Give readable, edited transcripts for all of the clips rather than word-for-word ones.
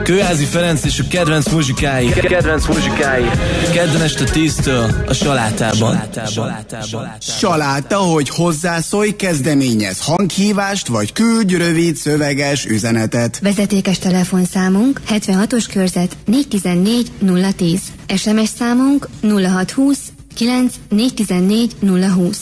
Kőházi Ferenc és a kedvenc muzsikái. Kedden este 10-től a Salátában. Saláta, hogy hozzászólj, kezdeményez hanghívást, vagy küldj rövid szöveges üzenetet. Vezetékes telefonszámunk 76-os körzet 414 010. SMS számunk 0620 9 414 020.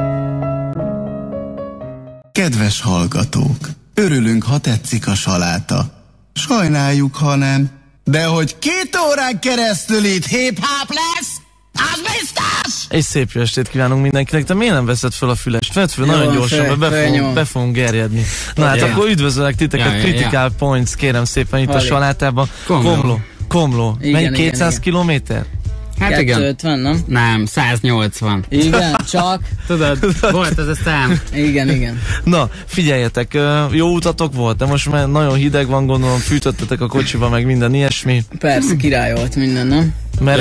Kedves hallgatók, örülünk, ha tetszik a saláta. Sajnáljuk, ha nem. De hogy 2 órán keresztül itt hip-hop lesz, az biztos! És szép jó estét kívánunk mindenkinek. Te miért nem veszed fel a fülest? Vedd fel nagyon gyorsan, mert be fogunk gerjedni. Na hát akkor üdvözöllek titeket, Critical Points, kérem szépen itt a Salátában. Komló. Mennyi 200 kilométer? Hát 250, nem? Nem, 180. Igen, csak. Tudod, volt ez a szám. Igen. Na, figyeljetek, jó utatok volt, de most már nagyon hideg van, gondolom, fűtöttetek a kocsiba, meg minden ilyesmi. Persze, király volt minden, nem?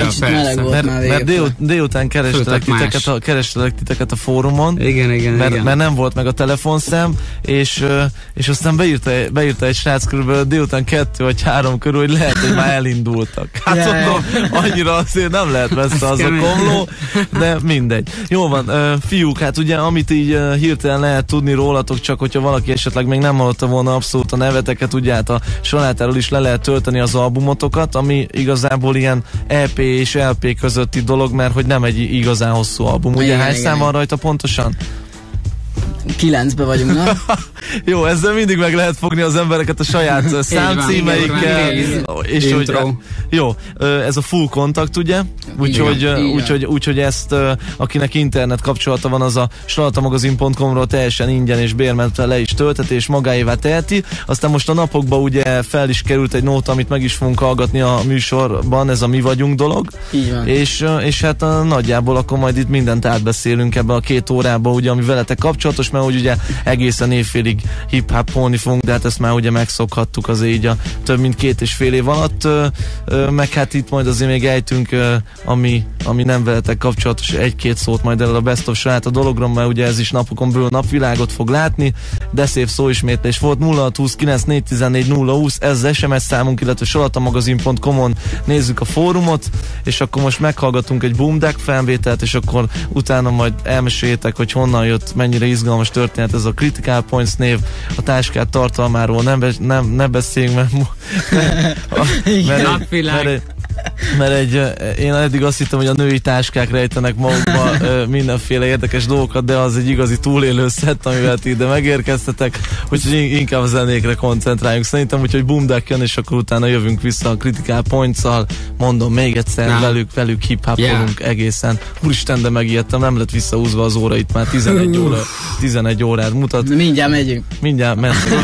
Mert délután kerestelek titeket a fórumon. Igen. Mert nem volt meg a telefonszám, és aztán beírta egy srác körülbelül délután 2 vagy 3 körül, hogy lehet, hogy már elindultak. Hát mondom, annyira azért nem lehet messze az a Komló, de mindegy. Jó van, fiúk, hát ugye amit így hirtelen lehet tudni rólatok, csak hogyha valaki esetleg még nem hallotta volna abszolút a neveteket, ugye hát a Salátáról is le lehet tölteni az albumotokat, ami igazából ilyen EP és LP közötti dolog, mert hogy nem egy igazán hosszú album. Ugye hány szám van rajta pontosan? 9-be vagyunk, na? Jó, ezzel mindig meg lehet fogni az embereket a saját számcímeikkel. És hogy, jó, ez a full kontakt, ugye? Úgyhogy ezt, akinek internet kapcsolata van, az a salatamagazin.com-ról teljesen ingyen és bérmentve le is tölteti, és magáévá teheti. Aztán most a napokban ugye fel is került egy nóta, amit meg is fogunk hallgatni a műsorban, ez a Mi vagyunk dolog. Így van. És hát nagyjából akkor majd itt mindent átbeszélünk ebben a 2 órában, ugye, ami veletek kapcsolatos, mert úgy ugye egészen évfélig hip-hopolni fogunk, de hát ezt már ugye megszokhattuk azért így a több mint 2,5 év alatt, meg hát itt majd azért még ejtünk, ami nem veletek kapcsolatos, 1-2 szót majd erről a Best of Salát a dologról, mert ugye ez is napokon belül napvilágot fog látni, de szép szóismétlés volt. 0620 9414 020, ez az SMS számunk, illetve salatamagazin.com-on nézzük a fórumot, és akkor most meghallgatunk egy Boom Deck felvételt, és akkor utána majd elmeséljétek, hogy honnan jött, mennyire izgalmas történet ez a Critical Points név, a táskát tartalmáról ne beszéljünk, mert én eddig azt hittem, hogy a női táskák rejtenek magukba mindenféle érdekes dolgokat, de az egy igazi túlélő szett, amivel ti ide megérkeztetek, úgyhogy inkább a zenékre koncentráljunk szerintem, úgyhogy Boom Deck jön, és akkor utána jövünk vissza a Critical Points-szal, mondom még egyszer, velük hip-hopolunk egészen. Úristen, de megijedtem, nem lett visszahúzva az óra, itt már 11 órát mutat. Mindjárt megyünk. Mindjárt mentünk.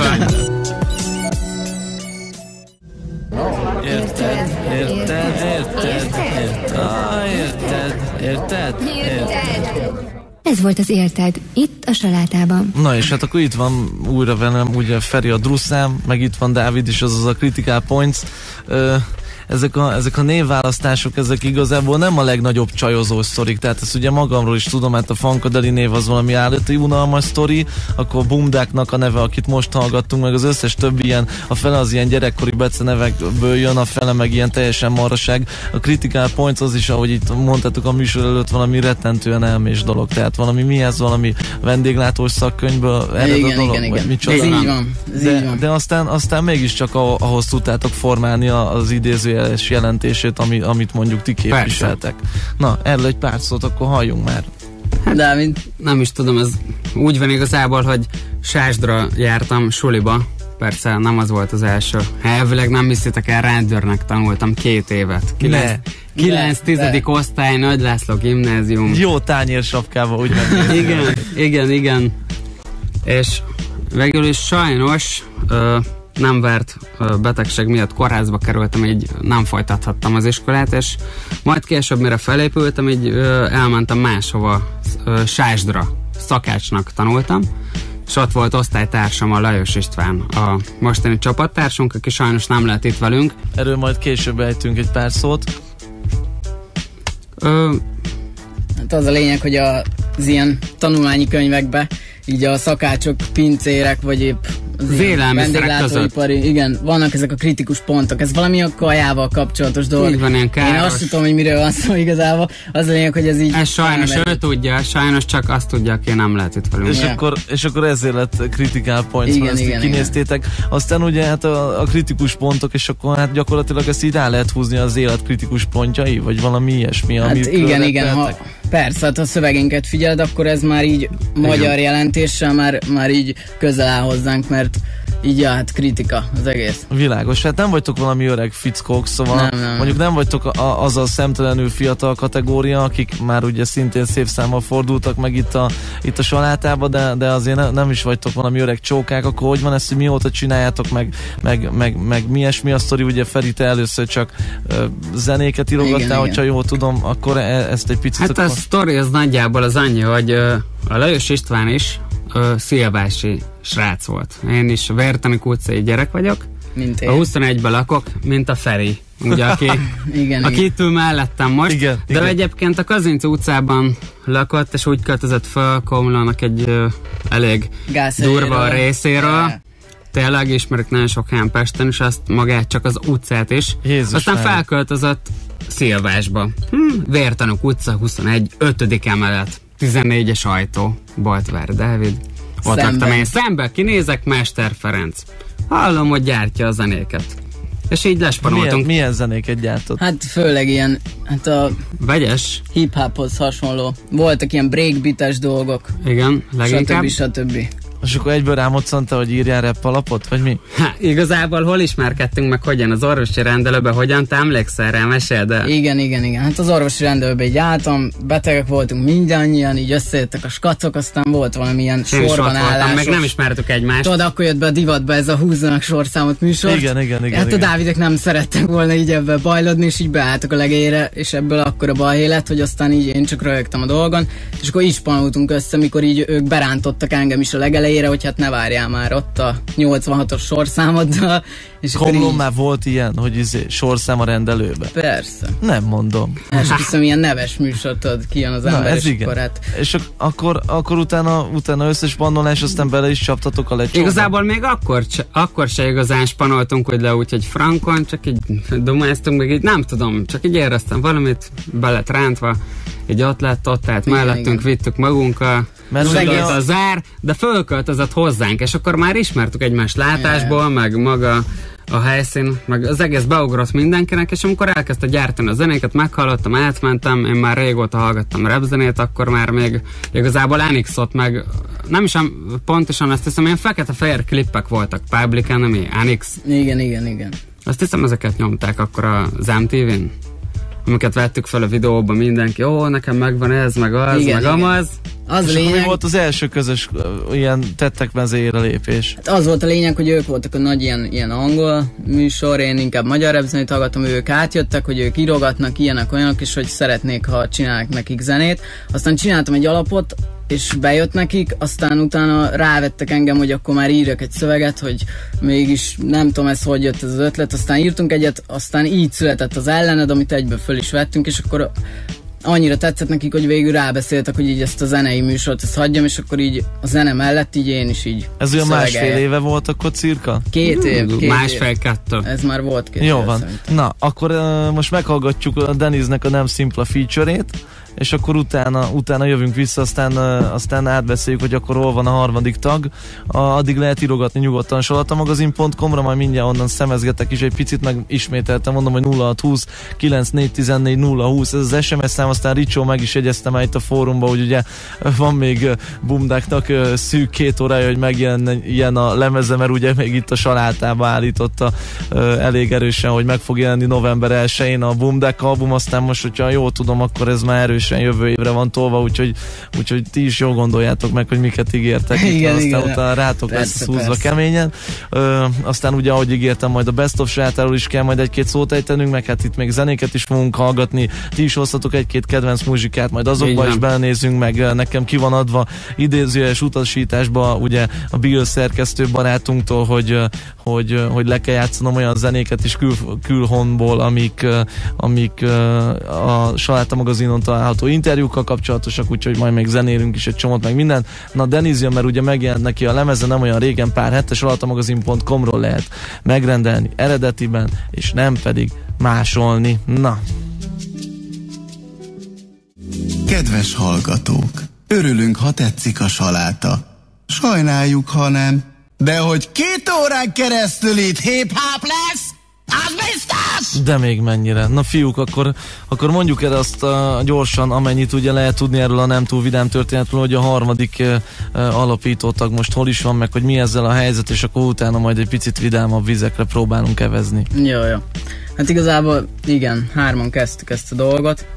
Érted? Ez volt az Érted, itt a Salátában. Na és hát akkor itt van újra velem ugye Feri a Drusszám, meg itt van Dávid is, azaz a Critical Points. Ezek a névválasztások, ezek igazából nem a legnagyobb csajozó sztorik, tehát ezt ugye magamról is tudom, hát a Funkadeli név az valami állati unalmas sztori, akkor a Boom Decknak a neve, akit most hallgattunk, meg az összes többi ilyen, a fele az ilyen gyerekkori becenevekből jön, a fele meg ilyen teljesen marhaság. A Critical Points az is, ahogy itt mondtátok a műsor előtt, valami rettentően elmés dolog, tehát valami vendéglátós szakkönyvből ered a dolog, igen. Vagy micsoda. Ez így van. De aztán mégiscsak ahhoz tudtátok formálni az idéző jelentését, amit mondjuk ti képviseltek. Persze. Na, erről egy pár szót akkor halljunk már. Dávid? Nem is tudom, ez úgy van igazából, hogy Sásdra jártam suliba, persze nem az volt az első. Elvileg nem hiszitek el, rendőrnek tanultam 2 évet. 9-10. osztály, Nagy László gimnázium. Jó tányérsapkába, úgy Igen. És végül is sajnos nem várt betegség miatt kórházba kerültem, így nem folytathattam az iskolát, és majd később, mire felépültem, így elmentem máshova, Sásdra, szakácsnak tanultam, és ott volt osztálytársam, a Lajos István, a mostani csapattársunk, aki sajnos nem lehet itt velünk. Erről majd később ejtünk egy pár szót. Hát az a lényeg, hogy az ilyen tanulmányi könyvekben így a szakácsok, pincérek, vagy épp az vendéglátóipari, igen, vannak ezek a kritikus pontok. Ez valami a kajával kapcsolatos dolog. Így van, ilyen káros. Én azt tudom, hogy miről van szó igazából. Az a lényeg, hogy ez így... Ez sajnos ő tudja, sajnos csak azt tudja, aki nem lehet itt velünk. És akkor ezért lett critical points, mert ezt kinéztétek. Aztán ugye hát a kritikus pontok, és akkor hát gyakorlatilag ezt így rá lehet húzni az élet kritikus pontjai, vagy valami ilyesmi, hát amit igen, persze, hát ha a szövegénket figyeled, akkor ez már így magyar jelentéssel már így közel áll hozzánk, mert így hát kritika az egész. Világos, hát nem vagytok valami öreg fickók, szóval nem. Mondjuk nem vagytok az a szemtelenül fiatal kategória, akik már ugye szintén szép számmal fordultak meg itt a salátába, de azért nem is vagytok valami öreg csókák, akkor hogy van ezt, hogy mióta csináljátok, meg mi a sztori, ugye Feri, te először csak zenéket írogattál, hogyha jól tudom, akkor ezt egy picit... Hát a sztori az nagyjából az annyi, hogy a Lajos István is szilvási srác volt. Én is Vértanik utcai gyerek vagyok. Mint én. A 21-ben lakok, mint a Feri. Ugye, aki itt ül mellettem most. Igen. Egyébként a Kazinci utcában lakott, és úgy költözött fel Komlónak egy elég durva részéről. Tényleg ismerek nagyon sok helyen Pesten, és azt magát csak az utcát is. Jézus, aztán felköltözött Szilvásba. Vértanúk utca 21, 5. emelet. 14-es ajtó, Boltvár Dávid. Ott laktam én szembe, kinézek, Mester Ferenc. Hallom, hogy gyártja a zenéket. És így lespanoltunk. Milyen zenéket gyártott? Hát főleg ilyen, hát a vegyes hip-hophoz hasonló. Voltak ilyen breakbeates dolgok. Igen, leginkább. Stb. És akkor egyből rámoccanta, hogy írjál rap alapot, vagy mi? Igazából hol ismerkedtünk meg, hogyan az orvosi rendelőben, hogyan te emlékszel rá, meséld el? Igen. Hát az orvosi rendelőben így álltam, betegek voltunk mindannyian, így összejöttek a skacok, aztán volt valamilyen sorban állásos. Meg nem ismertük egymást. Tudod, akkor jött be a divatba ez a húzzanak sorszámot műsor. Igen. Hát a Dávidek nem szerettek volna így ebbe bajlodni, és így beálltak a legélyre, és ebből akkor a balhé lett, hogy aztán így én csak röhögtem a dolgon, és akkor is panoltunk össze, mikor így ők berántottak engem is a legelejére, hogy hát ne várjál már ott a 86-os sorszámoddal. Komlón már volt ilyen, hogy sorszám a rendelőbe? Persze. Nem mondom. Esküszöm, ilyen neves műsor, tudod, kijön az ember, és akkor hát... És akkor utána összes pannolás, aztán bele is csaptatok a lecsóba. Igazából még akkor se igazán spanoltunk, hogy le úgyhogy frankon, csak így dumáztunk, meg így nem tudom, csak így éreztem valamit, be lett rántva, így ott lett, ott állt mellettünk, vittük magunkkal, a zár, de fölköltözött hozzánk, és akkor már ismertük egymást látásból, meg maga a helyszín, meg az egész beugrott mindenkinek, és amikor elkezdte gyártani a zenéket, meghallottam, átmentem, én már régóta hallgattam rapzenét, akkor már még igazából Anixot, meg nem is pontosan azt hiszem, ilyen fekete-fehér klippek voltak Publican, ami Anix. Igen. Azt hiszem, ezeket nyomták akkor az MTV-n, amiket vettük fel a videóban, mindenki, nekem megvan ez, meg az, igen, meg amaz. Az és lényeg... mi volt az első közös ilyen tettek mezéjére lépés? Hát az volt a lényeg, hogy ők voltak a nagy ilyen angol műsor, én inkább magyar rapzenét hallgatom, ők átjöttek, hogy ők írogatnak ilyenek olyanok, és hogy szeretnék, ha csinálnak nekik zenét. Aztán csináltam egy alapot, és bejött nekik, aztán utána rávettek engem, hogy akkor már írjak egy szöveget, hogy mégis nem tudom ez, hogy jött ez az ötlet, aztán írtunk egyet, aztán így született az Ellened, amit egyből föl is vettünk, és akkor annyira tetszett nekik, hogy végül rábeszéltek, hogy így ezt a zenei műsort ezt hagyjam, és akkor így a zene mellett így én is így ez olyan másfél éve volt akkor cirka? 2 év. Másfél-kettő. Ez már volt 2 Jó év van. szerintem. Na, akkor most meghallgatjuk a Deniznek a Nem Szimpla feature-ét, és akkor utána jövünk vissza, aztán átbeszéljük, hogy akkor hol van a harmadik tag. Addig lehet írogatni nyugodtan salatamagazin.com-ra, majd mindjárt onnan szemezgetek is egy picit, meg ismételtem, mondom, hogy 0620 9414 020, ez az SMS szám, aztán Ricsó meg is jegyeztem már itt a fórumban, hogy ugye van még Bumdáknak szűk 2 órája, hogy megjelenjen a lemeze, mert ugye még itt a salátába állította elég erősen, hogy meg fog jelenni november 1-én a Bumdák album, aztán most, hogyha jól tudom, akkor ez már erősen jövő évre van tolva, úgyhogy ti is jól gondoljátok meg, hogy miket ígértek. Igen, aztán utána rátok lesz szúzva keményen. Aztán ugye, ahogy ígértem, majd a Best of sajátáról is kell majd egy-két szót ejtenünk, meg hát itt még zenéket is fogunk hallgatni. Ti is hoztatok egy-két kedvenc muzsikát, majd azokba is belenézünk, meg nekem ki van adva idézőjeles utasításba ugye a Bill szerkesztő barátunktól, hogy le kell játszanom olyan zenéket is külhonból, amik a Saláta magazinon található interjúkkal kapcsolatosak, úgyhogy majd még zenélünk is egy csomót, meg minden. Na, Denizia, mert ugye megjelent neki a lemeze nem olyan régen, pár hete, salatamagazin.com-ról lehet megrendelni eredetiben, és nem pedig másolni. Na. Kedves hallgatók, örülünk, ha tetszik a saláta. Sajnáljuk, ha nem. De hogy 2 órán keresztül itt hip-hop lesz, az biztos! De még mennyire. Na fiúk, akkor mondjuk el azt gyorsan, amennyit ugye lehet tudni erről a nem túl vidám történetről, hogy a harmadik alapítótag most hol is van, meg hogy mi ezzel a helyzet, és akkor utána majd egy picit vidámabb vizekre próbálunk evezni. Jó. Hát igazából igen, 3-an kezdtük ezt a dolgot.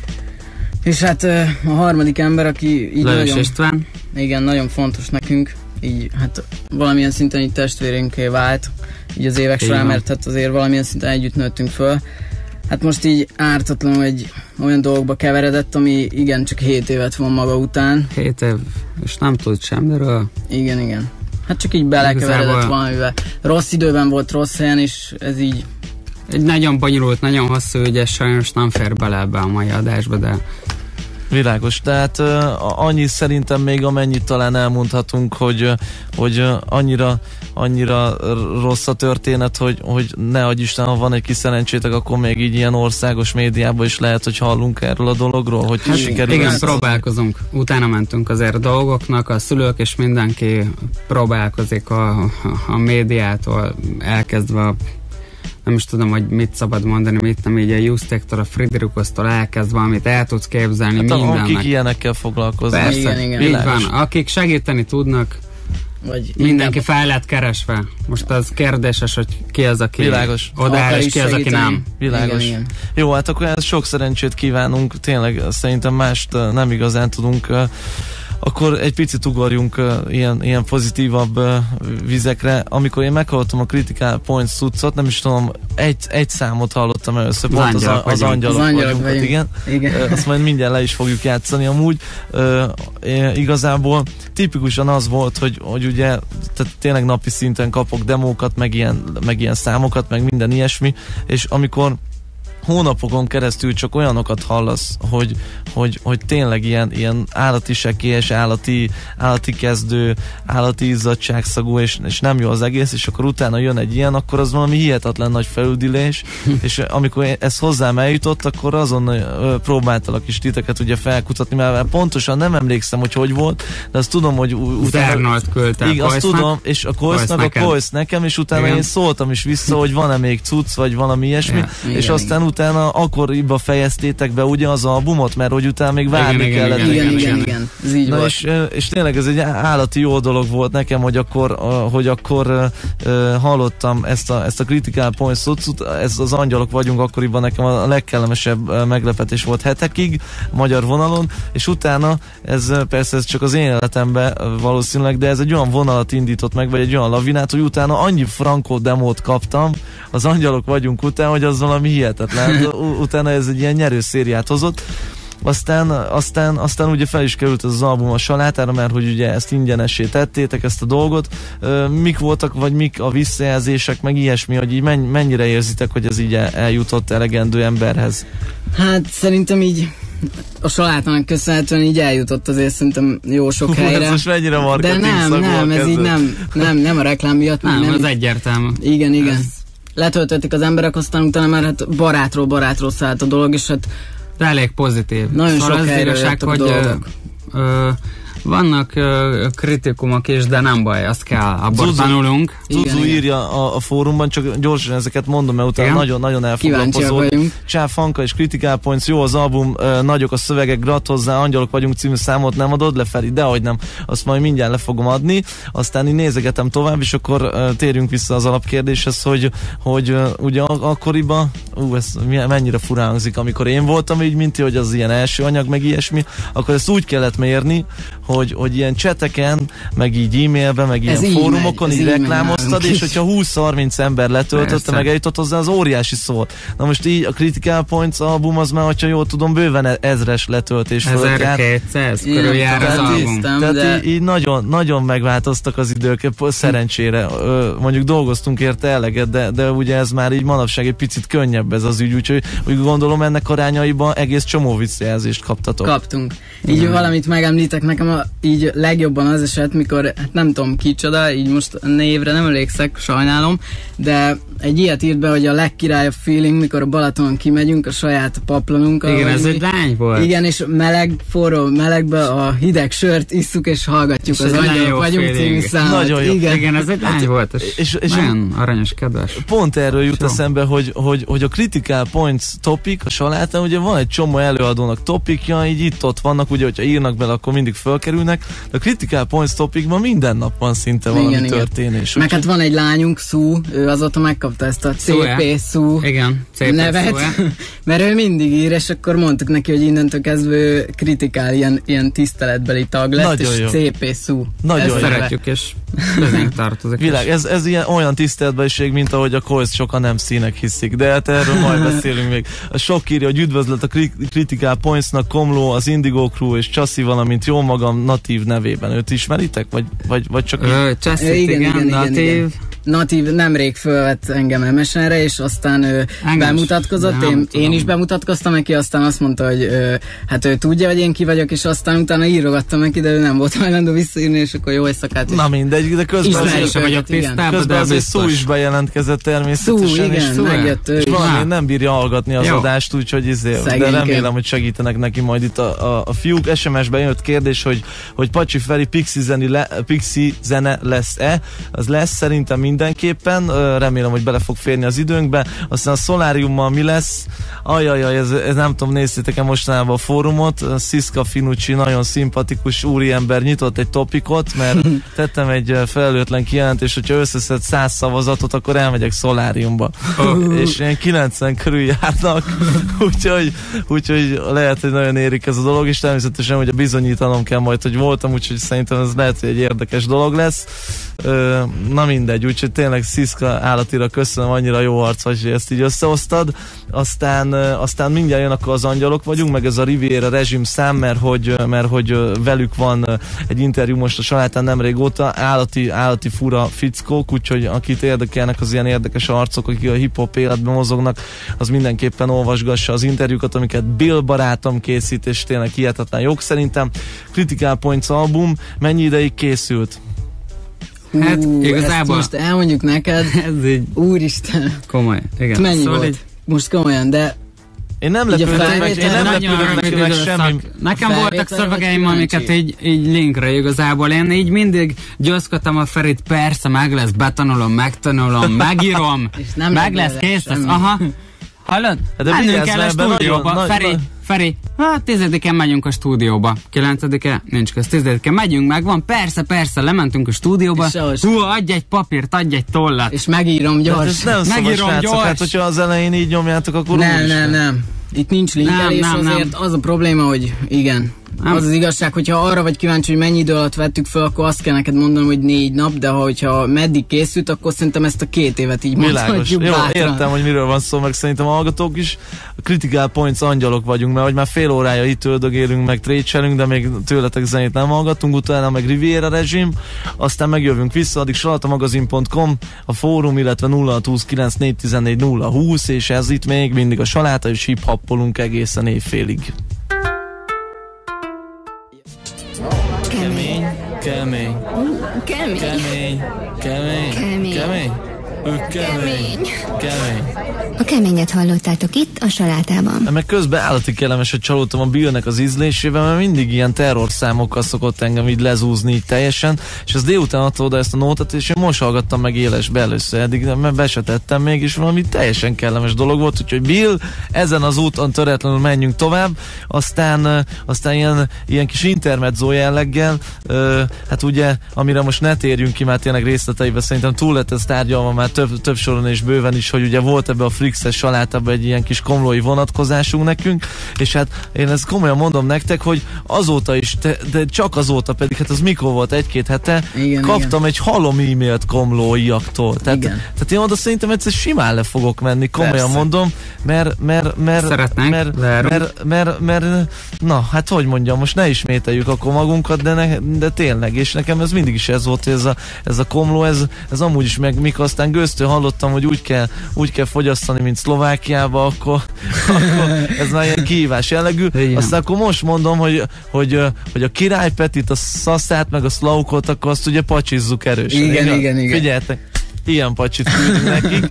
És hát a harmadik ember, aki így Lajos István. Igen, nagyon fontos nekünk, így hát valamilyen szinten így testvérünké vált így az évek során, mert hát azért valamilyen szinten együtt nőttünk föl. Hát most így ártatlanul egy olyan dolgokba keveredett, ami igen, csak 7 évet von maga után. 7 év, és nem tud semmiről. Igen. Hát csak így belekeveredett valamivel. Rossz időben volt, rossz helyen, és ez így... Egy nagyon bonyolult, nagyon hosszú ügyes, sajnos nem fér bele ebbe a mai adásba, de... Világos, tehát annyi szerintem még amennyit talán elmondhatunk, hogy annyira rossz a történet, hogy ne adj Isten, ha van egy kis szerencsétek, akkor még így ilyen országos médiában is lehet, hogy hallunk erről a dologról, hogy hát sikerül. Igen, próbálkozunk. Utána mentünk azért dolgoknak, a szülők és mindenki próbálkozik a médiától elkezdve nem is tudom, hogy mit szabad mondani, mit nem, így a Justéktól, a Friderikusztól elkezdve, amit el tudsz képzelni, hát mindennek. Akik ilyenekkel foglalkoznak. Persze, igen. Így van. Akik segíteni tudnak, vagy mindenki fel lett keresve. Most az kérdéses, hogy ki az, aki odaáll, és ki az, aki nem. Világos. Igen. Jó, hát akkor sok szerencsét kívánunk, tényleg szerintem mást nem igazán tudunk. Akkor egy picit ugorjunk ilyen pozitívabb vizekre. Amikor én meghallottam a Critical Points cuccot, nem is tudom, egy számot hallottam először, pont az angyalok vagyunk. Igen. Azt majd mindjárt le is fogjuk játszani amúgy. Igazából tipikusan az volt, hogy ugye tehát tényleg napi szinten kapok demókat, meg ilyen számokat, meg minden ilyesmi, és amikor hónapokon keresztül csak olyanokat hallasz, hogy tényleg ilyen állati sekélyes, állati kezdő, állati izzadságszagú, és nem jó az egész, és akkor utána jön egy ilyen, akkor az valami hihetetlen nagy felüdülés, és amikor ez hozzám eljutott, akkor azon próbáltalak is titeket ugye felkutatni, mert pontosan nem emlékszem, hogy volt, de azt tudom, hogy utána azt tudom, és a Koisz nekem, és utána én szóltam is vissza, hogy van-e még cucc, vagy valami ilyesmi, és aztán utána akkoriban fejeztétek be ugye az albumot, mert hogy utána még várni kellett. Igen. Ez így volt. És tényleg ez egy állati jó dolog volt nekem, hogy akkor hallottam ezt a Critical Points cuccot, ez az Angyalok vagyunk akkoriban nekem a legkellemesebb meglepetés volt hetekig magyar vonalon, és utána ez csak az én életemben valószínűleg, de ez egy olyan vonalat indított meg, vagy egy olyan lavinát, hogy utána annyi frankó demót kaptam az Angyalok vagyunk után, hogy az valami hihetetlen. Utána ez egy ilyen nyerő szériát hozott. Aztán ugye fel is került ez az album a salátára, mert hogy ugye ezt ingyenessé tettétek, ezt a dolgot. Mik voltak, vagy mik a visszajelzések, meg ilyesmi, hogy így mennyire érzitek, hogy ez így eljutott elegendő emberhez? Hát szerintem így a salátának köszönhetően így eljutott azért szerintem jó sok helyre. Ez most mennyire marketing szag. De nem, ez így nem a reklám miatt. Nem, az egyértelmű. Igen. Letöltötték az emberek, aztán utána már hát barátról szállt a dolog, és hát de elég pozitív. Nagyon sok helyre jöttek a dolgok. Vannak kritikumok is, de nem baj, azt kell, abban tanulunk. Zuzu írja a fórumban, csak gyorsan ezeket mondom, mert utána nagyon elfoglalkozódunk. Csáv Hanka és Critical Points, jó az album, nagyok a szövegek, grat hozzá, Angyalok vagyunk című számot nem adod le, Feri? Dehogy nem, azt majd mindjárt le fogom adni, aztán én nézegetem tovább, és akkor térjünk vissza az alapkérdéshez, hogy ugye akkoriban, ez mennyire furán hangzik, amikor én voltam így, mint hogy az ilyen első anyag, meg ilyesmi, akkor ezt úgy kellett mérni, hogy ilyen cseteken, meg így e-mailben, meg ilyen fórumokon így reklámoztad, és hogyha 20-30 ember letöltötte, meg eljutott hozzá, az óriási szó. Na most így a Critical Points album az már, hogyha jól tudom, bőven 1000-es letöltés fölött jár. 1200 körül jár az album. Tehát így nagyon megváltoztak az idők, szerencsére. Mondjuk dolgoztunk érte eleget, de ugye ez már így manapság egy picit könnyebb ez az ügy, úgyhogy úgy gondolom ennek arányaiban egész csomó visszajelzést kaptatok. Kaptunk. Így valamit megemlítek, nekem így legjobban az eset, mikor, hát nem tudom kicsoda, így most névre nem emlékszek, sajnálom, de egy ilyet írt be, hogy a legkirályabb feeling, mikor a Balatonon kimegyünk a saját paplonunkkal. Igen, ez egy lány volt. Igen, és forró melegbe a hideg sört isszuk és hallgatjuk és az Angyalok vagyunk című számot. Nagyon jó. Igen, ez egy lány volt, és nagyon aranyos, kedves. Pont erről jut eszembe, hogy a Critical Points topic, a salátán ugye van egy csomó előadónak topikja, így itt-ott vannak, ugye, hogyha írnak bele, akkor mindig fölkerülnek, de a Critical Points topicban minden nap van szinte valami történés. Meg hát van egy lányunk, Sue, ő azóta megkapta ezt a CP Sue nevet, mert ő mindig ír, és akkor mondtuk neki, hogy innentől kezdve ő kritikál, ilyen tiszteletbeli tag lett, nagyon és jó. CP Sue. Ezt szeretjük, és közénk tartozik. Világ, ez ilyen olyan tiszteletbeliség, mint ahogy a Coils sokan nem színek hiszik, de hát erről majd beszélünk még. A sok írja, hogy üdvözlet a Critical Pointsnak, Komló, az Indigo Crew és Csaszi, valamint jó magam natív nevében. Őt ismeritek? Vagy csak Csaszi, igen. Natív nemrég fölvett engem MSN-re, és aztán ő bemutatkozott, én is bemutatkoztam neki, aztán azt mondta, hogy hát ő tudja, hogy én ki vagyok, és aztán utána írogattam neki, de ő nem volt hajlandó visszaírni, és akkor jó éjszakát. Na mindegy, de közben azért Szó is bejelentkezett természetesen, és megjött, valami nem bírja hallgatni az adást, úgyhogy de remélem, hogy segítenek neki majd itt a fiúk. SMS-ben jött kérdés, hogy Pacsi Feri Pixi zene lesz-e? Az lesz, szerintem mindenképpen, remélem, hogy bele fog férni az időnkbe. Aztán a Solariummal mi lesz? Ajajaj, ez nem tudom, nézzétek-e mostanában a fórumot. Sziszka Finucci, nagyon szimpatikus úriember nyitott egy topikot, mert tettem egy felelőtlen kijelentést, hogyha összeszed 100 szavazatot, akkor elmegyek Solariumba. És ilyen 90 körül járnak, úgyhogy lehet, hogy nagyon érik ez a dolog, és természetesen, hogy bizonyítanom kell majd, hogy voltam, úgyhogy szerintem ez lehet, hogy egy érdekes dolog lesz. Na mindegy, úgyhogy tényleg Sziszka állatira köszönöm, annyira jó arc vagy, hogy ezt így összehoztad. Aztán mindjárt jön akkor az Angyalok vagyunk, meg ez a Riviera rezsim szám, mert hogy velük van egy interjú most a salátán nem régóta, állati fura fickók, úgyhogy akit érdekelnek az ilyen érdekes arcok, akik a hip-hop életben mozognak, az mindenképpen olvasgassa az interjúkat, amiket Bill barátom készít, és tényleg hihetetlen jók szerintem. Critical Points album mennyi ideig készült? Hát igazából most elmondjuk neked, ez így úristen. Komoly, igen. Mennyi szóval volt? Most komolyan, de én nem lepődök meg semmi. Nekem voltak szövegeim, amiket így linkre igazából. Én így mindig győzködtem a Ferit, persze meg lesz, betanulom, megtanulom, megírom, meg lesz, kész lesz. Aha. Hallod? Mennünk kell a stúdióba. Feri, 10-en megyünk a stúdióba. 9-e nincs köz. 10-e megyünk, megvan. Persze, lementünk a stúdióba. Adj egy papírt, adj egy tollat. És megírom gyors. Megírom gyors. Hát, hogyha az elején így nyomjátok, akkor nem. Itt nincs linkelés, azért az a probléma, hogy igen. Nem. Az igazság, hogyha arra vagy kíváncsi, hogy mennyi idő alatt vettük fel, akkor azt kell neked mondanom, hogy 4 nap, de hogyha meddig készült, akkor szerintem ezt a 2 évet így mondhatjuk bátran. Jó, értem, hogy miről van szó, meg szerintem a hallgatók is. A Critical Points angyalok vagyunk, mert hogy már fél órája itt öldögélünk, meg trécselünk, de még tőletek zenét nem hallgatunk, utána meg Riviera rezsim, aztán megjövünk vissza, addig salatamagazin.com, a fórum, illetve 0629414020, és ez itt még mindig a saláta, és hip-hoppolunk egészen éjfélig. Kemény. A keményet hallottátok itt a salátában. Meg közben állati kellemes, hogy csalódtam a Billnek az ízlésével, mert mindig ilyen terrorszámokkal szokott engem így lezúzni így teljesen, és az délután adta oda ezt a nótat, és én most hallgattam meg élesbe először, eddig mert be se tettem még, és valami teljesen kellemes dolog volt, úgyhogy Bill, ezen az úton töretlenül menjünk tovább, aztán ilyen kis intermezzo jelleggel, hát ugye, amire most ne térjünk ki, már tényleg részleteibe, szerintem túl lett ez tárgyalva már több soron és bőven is, hogy ugye volt ebbe a Frixes salátában egy ilyen kis komlói vonatkozásunk nekünk, és hát én ezt komolyan mondom nektek, hogy azóta is, de csak azóta pedig, hát az mikor volt, 1-2 hete, kaptam egy halom e-mailt komlóiaktól. Tehát én oda szerintem egyszer simán le fogok menni, komolyan mondom, mert na, hát hogy mondjam, most ne ismételjük akkor magunkat, de tényleg, és nekem ez mindig is ez volt, hogy ez a komló, ez amúgy is, meg mikor aztán Gőztől hallottam, hogy úgy kell fogyasztani, mint Szlovákiába, akkor ez már ilyen kihívás jellegű. Aztán akkor most mondom, hogy a Király Petit, a Szaszát, meg a Szlaukot, akkor azt ugye pacsizzuk erősen. Igen. Figyeljetek, ilyen pacsit küldünk nekik.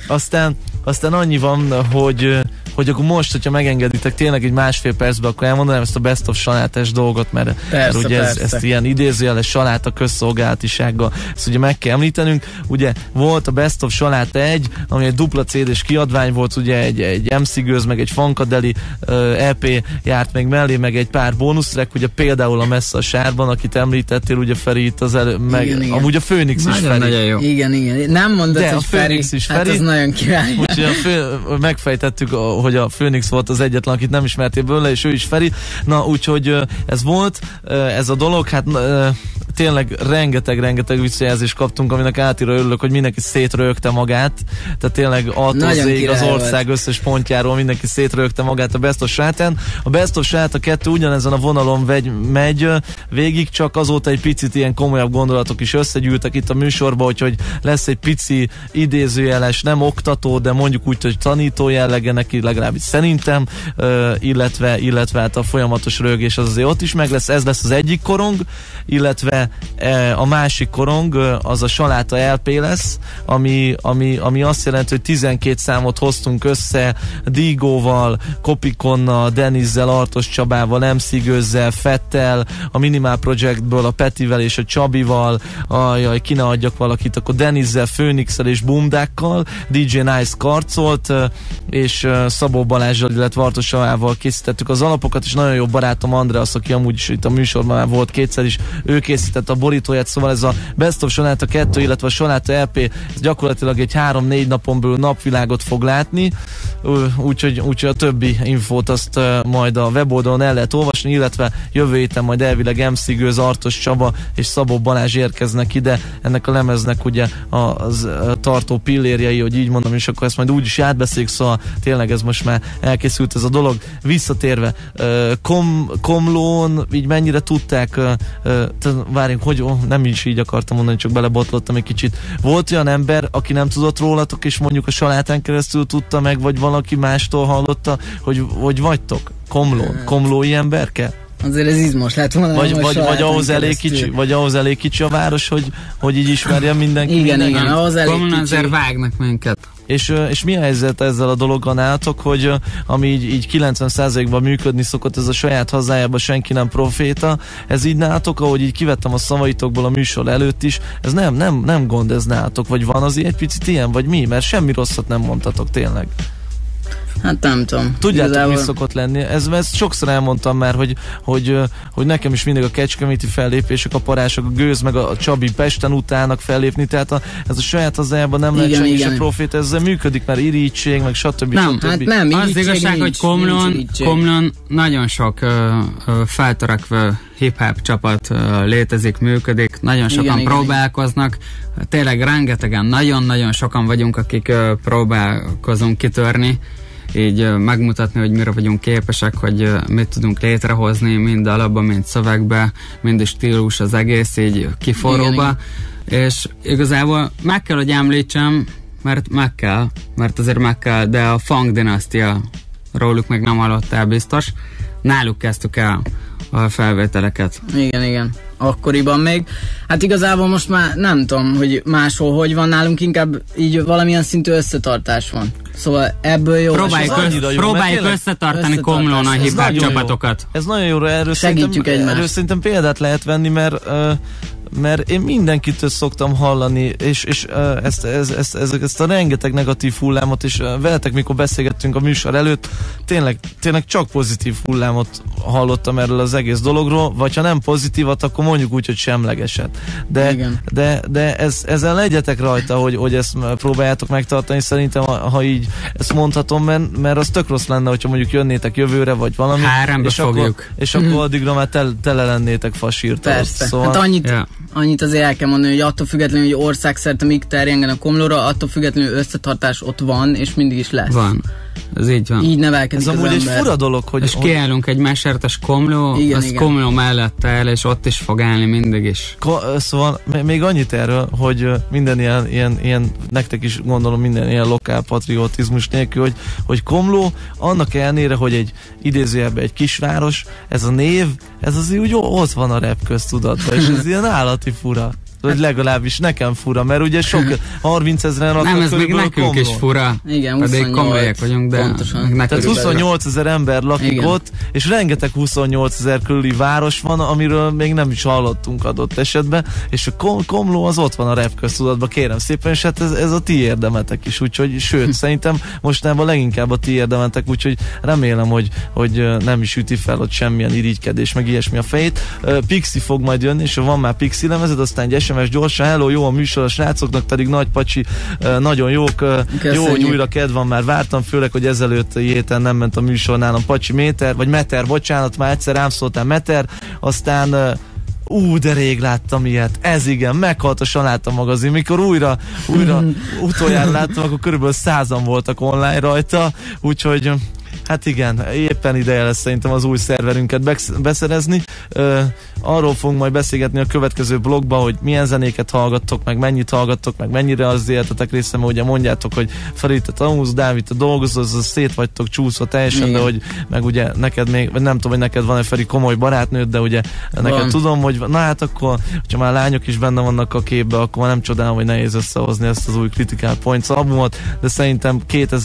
Aztán annyi van, hogy akkor most, hogyha megengeditek tényleg egy 1,5 percben, akkor elmondanám ezt a best of salátás dolgot, mert ugye ezt ilyen idézőjeles saláta közszolgálatisággal, ezt ugye meg kell említenünk. Ugye volt a Best of Saláta 1, ami egy dupla CD-s kiadvány volt, ugye egy MC Gőz, meg egy Funkadeli EP járt még mellé, meg egy pár bónusztrek, ugye például a Messze a Sárban, akit említettél, ugye Feri itt az amúgy a Főnix is Feri. Nagyon jó. Igen. Nem mondod, hogy Feri, hát az nagyon király. Úgyhogy megfejtettük, hogy a Főnix volt az egyetlen, akit nem ismertél bőle, és ő is Feri. Na, úgyhogy ez volt, ez a dolog, hát tényleg rengeteg visszajelzést kaptunk, aminek átira örülök, hogy mindenki szétrögte magát, tehát tényleg A-tól az ország összes pontjáról mindenki szétrögte magát a Best of Salátán. A Best of Saláta 2 ugyanezen a vonalon megy végig, csak azóta egy picit ilyen komolyabb gondolatok is összegyűltek itt a műsorba, hogy lesz egy pici idézőjeles, nem oktató, de mondjuk úgy, hogy tanító jellege neki, legalábbis szerintem, illetve hát a folyamatos rögés az azért ott is meg lesz. Ez lesz az egyik korong, illetve a másik korong az a Saláta LP lesz, ami azt jelenti, hogy 12 számot hoztunk össze Dígóval, Kopikonnal, Denizzel, Artos Csabával, MC Gőzzel, Fettel, a Minimál Projectből, a Petivel és a Csabival, ki ne adjak valakit, akkor Denizzel, Főnixel és Bumdákkal, DJ Nice Karcolt, és Szabó Balázsral, illetve Artos Csabával készítettük az alapokat, és nagyon jó barátom Andreas, aki amúgy is itt a műsorban már volt kétszer is, ő készített a borítóját, szóval ez a Best of Saláta 2, illetve a Saláta LP, ez gyakorlatilag egy 3-4 napon belül napvilágot fog látni, úgyhogy a többi infót azt majd a weboldalon el lehet olvasni, illetve jövő héten majd elvileg MC Gőz, Artos Csaba és Szabó Balázs érkeznek ide, ennek a lemeznek ugye az tartó pillérjei, hogy így mondom, és akkor ezt majd úgy is átbeszéljük, szóval tényleg ez most már elkészült ez a dolog. Visszatérve, Komlón így mennyire tudták, várjunk, hogy nem is így akartam mondani, csak belebotlottam egy kicsit. Volt olyan ember, aki nem tudott rólatok, és mondjuk a Salátán keresztül tudta meg, vagy valaki mástól hallotta, hogy vagytok komlói emberke? Azért ez izmos lett volna. Vagy ahhoz elég kicsi a város, hogy így ismerjen mindenki. Igen, ahhoz elég kicsi. Azért vágnak minket. És mi a helyzet ezzel a dologgal nálatok, hogy ami így 90%-ban működni szokott, ez a saját hazájában senki nem proféta, ez így nálatok, ahogy így kivettem a szavaitokból a műsor előtt is, ez nem gond ez nálatok, vagy van azért egy picit ilyen, vagy mi? Mert semmi rosszat nem mondtatok tényleg. Hát nem tudom. Tudjátok, igazából mi szokott lenni? Ezt sokszor elmondtam már, hogy nekem is mindig a kecskeméti fellépések, a Parások, a Gőz, meg a Csabi Pesten utálnak fellépni, tehát ez a saját hazájában nem lehet senki se profét, ezzel működik, mert irítség, meg stb. Hát nem, az igazság, hogy Komlón nagyon sok feltörekvő hip-hop csapat létezik, működik, nagyon sokan próbálkoznak, tényleg rengetegen, nagyon-nagyon sokan vagyunk, akik próbálkozunk kitörni, így megmutatni, hogy mire vagyunk képesek, hogy mit tudunk létrehozni, mind alapban, mind szövegbe, mind stílus, az egész így kiforróba, és igazából meg kell, hogy említsem, mert azért meg kell, de a Funk dinasztia, róluk meg nem hallottál biztos, náluk kezdtük el a felvételeket. Igen. Akkoriban még. Hát igazából most már nem tudom, hogy máshol hogy van, nálunk inkább így valamilyen szintű összetartás van. Szóval ebből jó. Próbáljuk összetartani Komlón a hip-hop csapatokat. Ez nagyon jó, erről szerintem példát lehet venni, mert én mindenkitől szoktam hallani, és ezt a rengeteg negatív hullámot, és veletek, mikor beszélgettünk a műsor előtt, tényleg csak pozitív hullámot hallottam erről az egész dologról, vagy ha nem pozitívat, akkor mondjuk úgy, hogy semlegeset. De ezzel legyetek rajta, hogy ezt próbáljátok megtartani, szerintem, ha így ezt mondhatom, mert az tök rossz lenne, hogyha mondjuk jönnétek jövőre, vagy valami, és akkor addigra már tele lennétek fasírtal. Persze, szóval... hát annyit azért el kell mondani, hogy attól függetlenül, hogy országszerte még terjengen a komlóra, attól függetlenül összetartás ott van, és mindig is lesz. Van. Ez így van. Így nevelkedik az amúgy egy fura dolog, hogy... És kiállunk egy mesertes komló, az komló mellett áll, és ott is fog állni mindig is. Szóval még annyit erről, hogy minden ilyen nektek is gondolom minden ilyen lokál patriotizmus nélkül, hogy Komló, annak ellenére, hogy egy idézőjelben egy kisváros, ez a név, ez azért úgy ott van a rap köztudatban, és ez ilyen állati fura. Vagy legalábbis nekem fura, mert ugye sok 30 000 laknak. Nem, ez még nekünk is fura. Igen, pedig komolyak vagyunk, de pontosan. Tehát 28 000 ember lakik ott, és rengeteg 28 000 körüli város van, amiről még nem is hallottunk adott esetben, és a Komló az ott van a rap köztudatban, kérem szépen, és hát ez a ti érdemetek is, úgyhogy sőt, szerintem mostanában leginkább a ti érdemetek, úgyhogy remélem, hogy nem is üti fel ott semmilyen irigykedés, meg ilyesmi a fejét. Pixi fog majd jönni, és van már Pixi lemezed, aztán egy SMS gyorsan, hello, jó a műsor, a srácoknak pedig nagy pacsi, nagyon jók, jó, hogy újra kedv van, már vártam, főleg, hogy ezelőtt héten nem ment a műsor nálam Pacsi Meter, bocsánat, már egyszer rám szóltál Meter, aztán de rég láttam ilyet, ez igen, meghalt a Saláta magazin, mikor újra utoljára láttam, akkor körülbelül 100-an voltak online rajta, úgyhogy hát igen, éppen ideje lesz szerintem az új szerverünket beszerezni. Arról fogunk majd beszélgetni a következő blogban, hogy milyen zenéket hallgattok, meg mennyit hallgattok, meg mennyire az életetek része, mert ugye mondjátok, hogy Feri, te tanulsz, Dávid, te dolgozol, szét vagytok csúszva teljesen, igen. De hogy meg ugye neked még, vagy nem tudom, hogy neked van-e Feri komoly barátnőd, de ugye neked tudom, hogy na hát akkor, hogyha már lányok is benne vannak a képbe, akkor nem csodálom, hogy nehéz összehozni ezt az új Critical Points albumot, de szerintem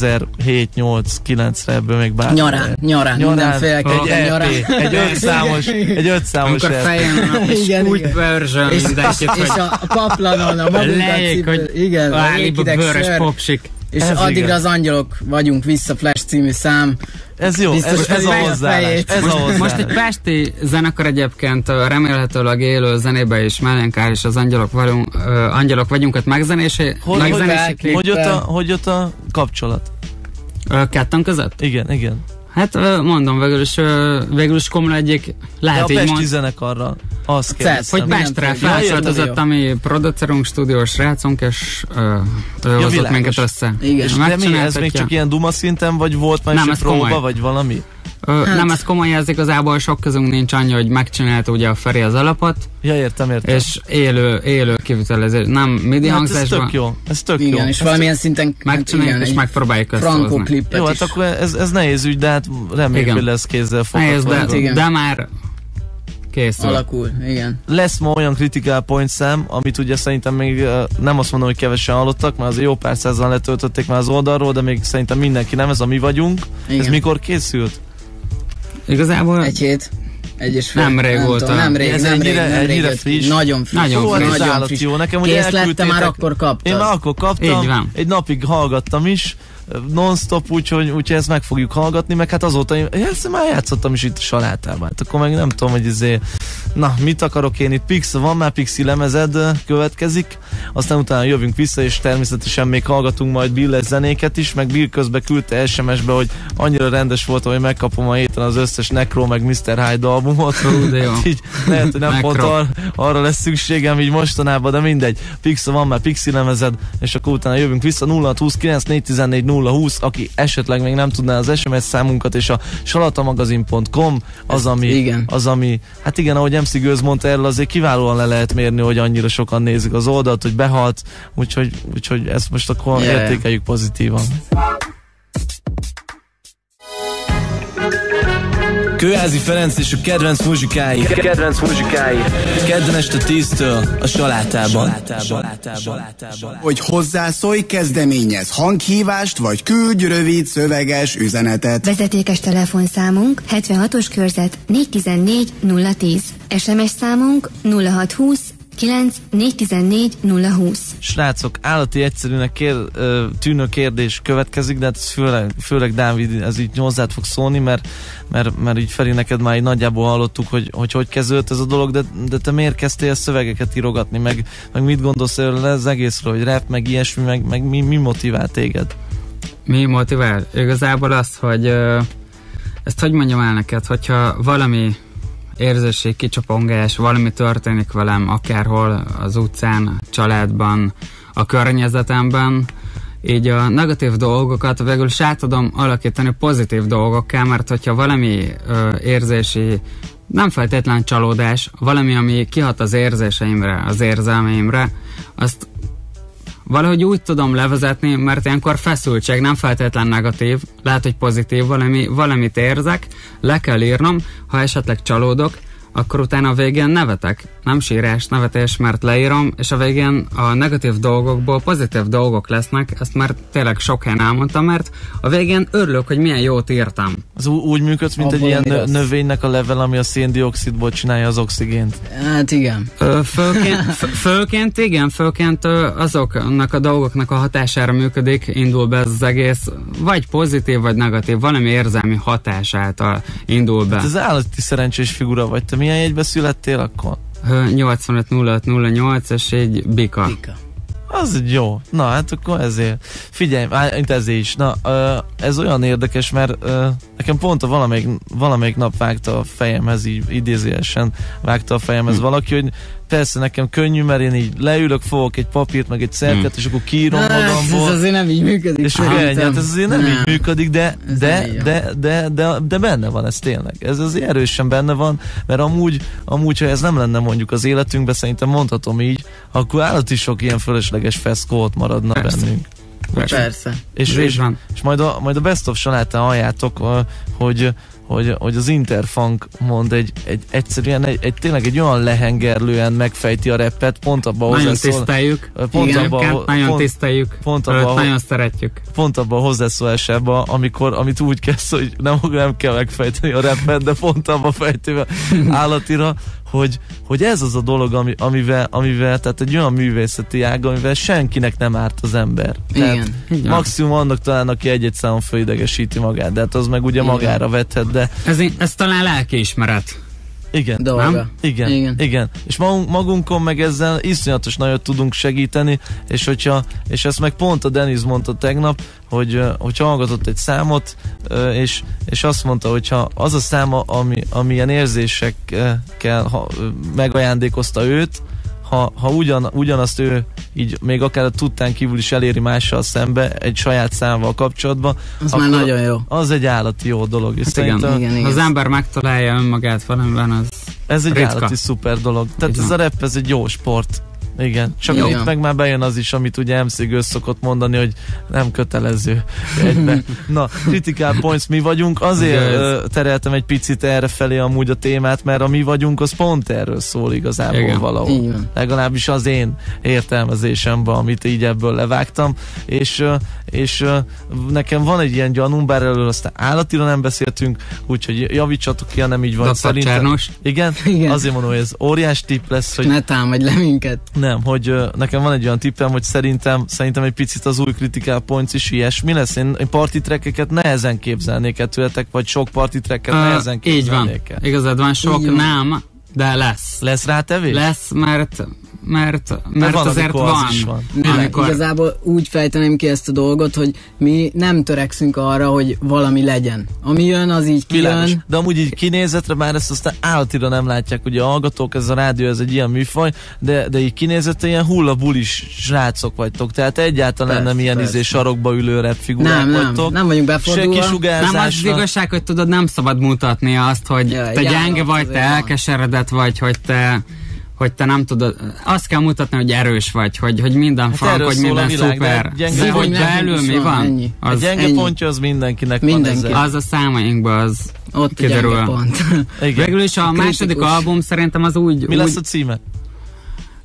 2007-8-9-re ebből még bár. Nyarán, mindenféleképpen nyarán. Egy ötszámos fejen a úgy version mindenkit, és a paplanon, a magunkat cipő, igen, a bőrös popsik. És ez addigra igen. Az Angyalok vagyunk vissza, Flash című szám. Ez jó, ez a hozzáállás. Most egy pesti zenekar egyébként remélhetőleg élő zenébe is Mellenkár és az Angyalok vagyunk, megzenésé. Hogy jött a kapcsolat? Ketten között? Igen. Hát mondom, végül is Komló egyik lehet így mondani. A pesti zenekarra. Azt kérdeztem. Hogy Pestre felcsöltözött a mi producerunk, stúdiós srácunk, és ő hozott minket össze. Igen. És de mi, ez még csak ilyen duma szinten, vagy volt már is próba, vagy valami? Nem, ez komoly, ez igazából sok közünk nincs annyi, hogy megcsinálta ugye a Feri az alapot. Ja, értem. És élő kivitelezés, nem midi hangzásban. Ez tök jó. Igen, és valamilyen szinten megcsináljuk, és megpróbáljuk összehozni. Jó, hát akkor ez nehéz ügy, de hát reméljük, hogy lesz kézzel fogható. Nehéz, de már készül. Alakul, igen. Lesz ma olyan Critical Point szám, amit ugye szerintem még nem azt mondom, hogy kevesen hallottak, mert azért jó pár százan letöltötték már az oldalról, de még szerintem mindenki nem, ez a Mi vagyunk. Igen. Ez mikor készült? Igazából egy hét. Nem rég volt. Nem rég. Ennyire friss. Nagyon friss. Jó, nekem kész lettem, már akkor kaptad. Én már akkor kaptam, egy napig hallgattam is, non-stop, úgyhogy ezt meg fogjuk hallgatni, meg hát azóta én már játszottam is itt a Salátában. Hát akkor meg nem tudom, hogy na, mit akarok én itt, van már Pixi lemezed, következik, aztán utána jövünk vissza, és természetesen még hallgatunk majd Billes zenéket is, meg Bill közben küldte SMS-be, hogy annyira rendes volt, hogy megkapom a héten az összes Necro, meg Mr. Hyde albumot. Így lehet, hogy nem pont arra lesz szükségem így mostanában, de mindegy. Van már Pixi lemezed, és akkor utána jövünk vissza 0629 414 020, aki esetleg még nem tudná az SMS számunkat, és a salatamagazin.com az, ami, hát igen, ahogy MC Gőz mondta, erről azért kiválóan le lehet mérni, hogy annyira sokan nézik az oldalt, hogy behalt, úgyhogy ezt most akkor értékeljük pozitívan. Kőházi Ferenc és a kedvenc muzsikái. Kedden este 10-től a Salátában. Hogy hozzászólj, kezdeményez hanghívást, vagy küldj rövid szöveges üzenetet. Vezetékes telefonszámunk 76-os körzet 414 010. SMS számunk 0620 9 414 020. Srácok, állati egyszerűnek tűnő kérdés következik, de hát ez főleg Dávid, ez így hozzád fog szólni, mert így Feri, neked már így nagyjából hallottuk, hogy kezdődött ez a dolog, de te miért kezdtél szövegeket írogatni, meg mit gondolsz erről az egészről, hogy rap, meg ilyesmi, meg mi motivál téged? Mi motivál? Igazából az, hogy ezt hogy mondjam el neked, hogyha valami érzésség, kicsapongás, valami történik velem, akárhol, az utcán, a családban, a környezetemben, így a negatív dolgokat végül is át tudom alakítani pozitív dolgokká, mert hogyha valami érzési, nem feltétlen csalódás, valami, ami kihat az érzéseimre, az érzelmeimre, azt valahogy úgy tudom levezetni, mert ilyenkor feszültség, nem feltétlen negatív, lehet, hogy pozitív, valamit érzek, le kell írnom, ha esetleg csalódok, akkor utána a végén nevetek. Nem sírás, nevetés, mert leírom, és a végén a negatív dolgokból pozitív dolgok lesznek, ezt már tényleg sok helyen elmondtam, mert a végén örülök, hogy milyen jót írtam. Az úgy működsz, mint egy ilyen növénynek a level, ami a széndioxidból csinálja az oxigént. Hát igen. Főként azoknak a dolgoknak a hatására működik, indul be ez az egész, vagy pozitív, vagy negatív, valami érzelmi hatás által indul be. Hát ez állati szerencsés figura vagy. Te milyen jegybe születtél akkor? 85-05-08, és egy bika. Az jó. Na, hát akkor ezért. Figyelj, ezért is. Na, ez olyan érdekes, mert nekem pont valamelyik nap vágta a fejemhez, így idézőjelesen vágta a fejemhez valaki, hogy persze nekem könnyű, mert én így leülök, fogok egy papírt, meg egy szerket, és akkor kiírom magamból. Ez azért nem így működik. És hát ez azért nem így működik, de benne van ez tényleg. Ez azért erősen benne van, mert amúgy, ha ez nem lenne mondjuk az életünkben, szerintem mondhatom így, akkor állati sok ilyen fölösleges feszkót maradna bennünk. Persze. És majd a Best of salátán halljátok, hogy az Interfunk mond egyszerűen tényleg egy olyan lehengerlően megfejti a rappet, pont abban hozzászól. Nagyon tiszteljük. Nagyon szeretjük. Pont abban a hozzászólásában, amit úgy kezd, hogy nem kell megfejteni a rappet, de pont abban fejtővel állatira, hogy ez az a dolog, amivel tehát egy olyan művészeti ág, amivel senkinek nem árt az ember. Igen. Maximum annak talán, aki egy számon fölidegesíti magát, de hát az meg ugye magára vethet, de... Ez talán lelkiismeret. Igen. Dolga. Igen. És magunkon meg ezzel iszonyatos nagyot tudunk segíteni, és ezt meg pont a Denis mondta tegnap, hogy hallgatott egy számot, és azt mondta, hogyha az a száma, ami ilyen érzésekkel megajándékozta őt, ha ugyanazt ő így még akár a tudtán kívül is eléri mással szembe egy saját számmal kapcsolatban, az már nagyon jó. Az egy állati jó dolog. És igen. Az ember megtalálja önmagát valamiben, az ez egy ritka. Állati szuper dolog. Tehát ez a rap, ez egy jó sport. Igen, csak itt meg már bejön az is, amit ugye MC Göz szokott mondani, hogy nem kötelező egybe. Na, Critical Points, mi vagyunk, azért tereltem egy picit erre felé amúgy a témát, mert a mi vagyunk, az pont erről szól igazából valahol. Legalábbis az én értelmezésemben, amit így ebből levágtam, és nekem van egy ilyen gyanúm, bár előről aztán állatira nem beszéltünk, úgyhogy javítsatok ki, ha nem így van. Szerintem. Igen? Azért mondom, hogy ez óriás tipp lesz, hogy ne támadj le minket. Nem, hogy nekem van egy olyan tippem, hogy szerintem egy picit az új Critical Points is ilyesmi lesz. Én party trackeket nehezen képzelnék el tőletek, vagy sok party tracket nehezen képzelnék el. Így van, igazad van, sok nem, de lesz. Lesz rá tevés? Lesz, mert van, azért van. Igazából úgy fejteném ki ezt a dolgot, hogy mi nem törekszünk arra, hogy valami legyen. Ami jön, az így kijön. De amúgy így kinézetre már ezt aztán állatira nem látják, ugye a hallgatók, ez a rádió, ez egy ilyen műfaj, de így kinézetre ilyen hullabulis srácok vagytok, tehát egyáltalán nem ilyen sarokba ülő rap figurák vagytok. Nem vagyunk befordulva. Nem az igazság, hogy tudod, nem szabad mutatni azt, hogy te gyenge vagy, te elkeseredett vagy, hogy te nem tudod, azt kell mutatni, hogy erős vagy, hogy minden frank, hogy minden szuper. De hogy belül mi van? A gyenge pontja az mindenkinek Mindenki. van. Az a számainkban az ott kiderül. Pont. Végül is a második album szerintem az úgy... Mi lesz a címe?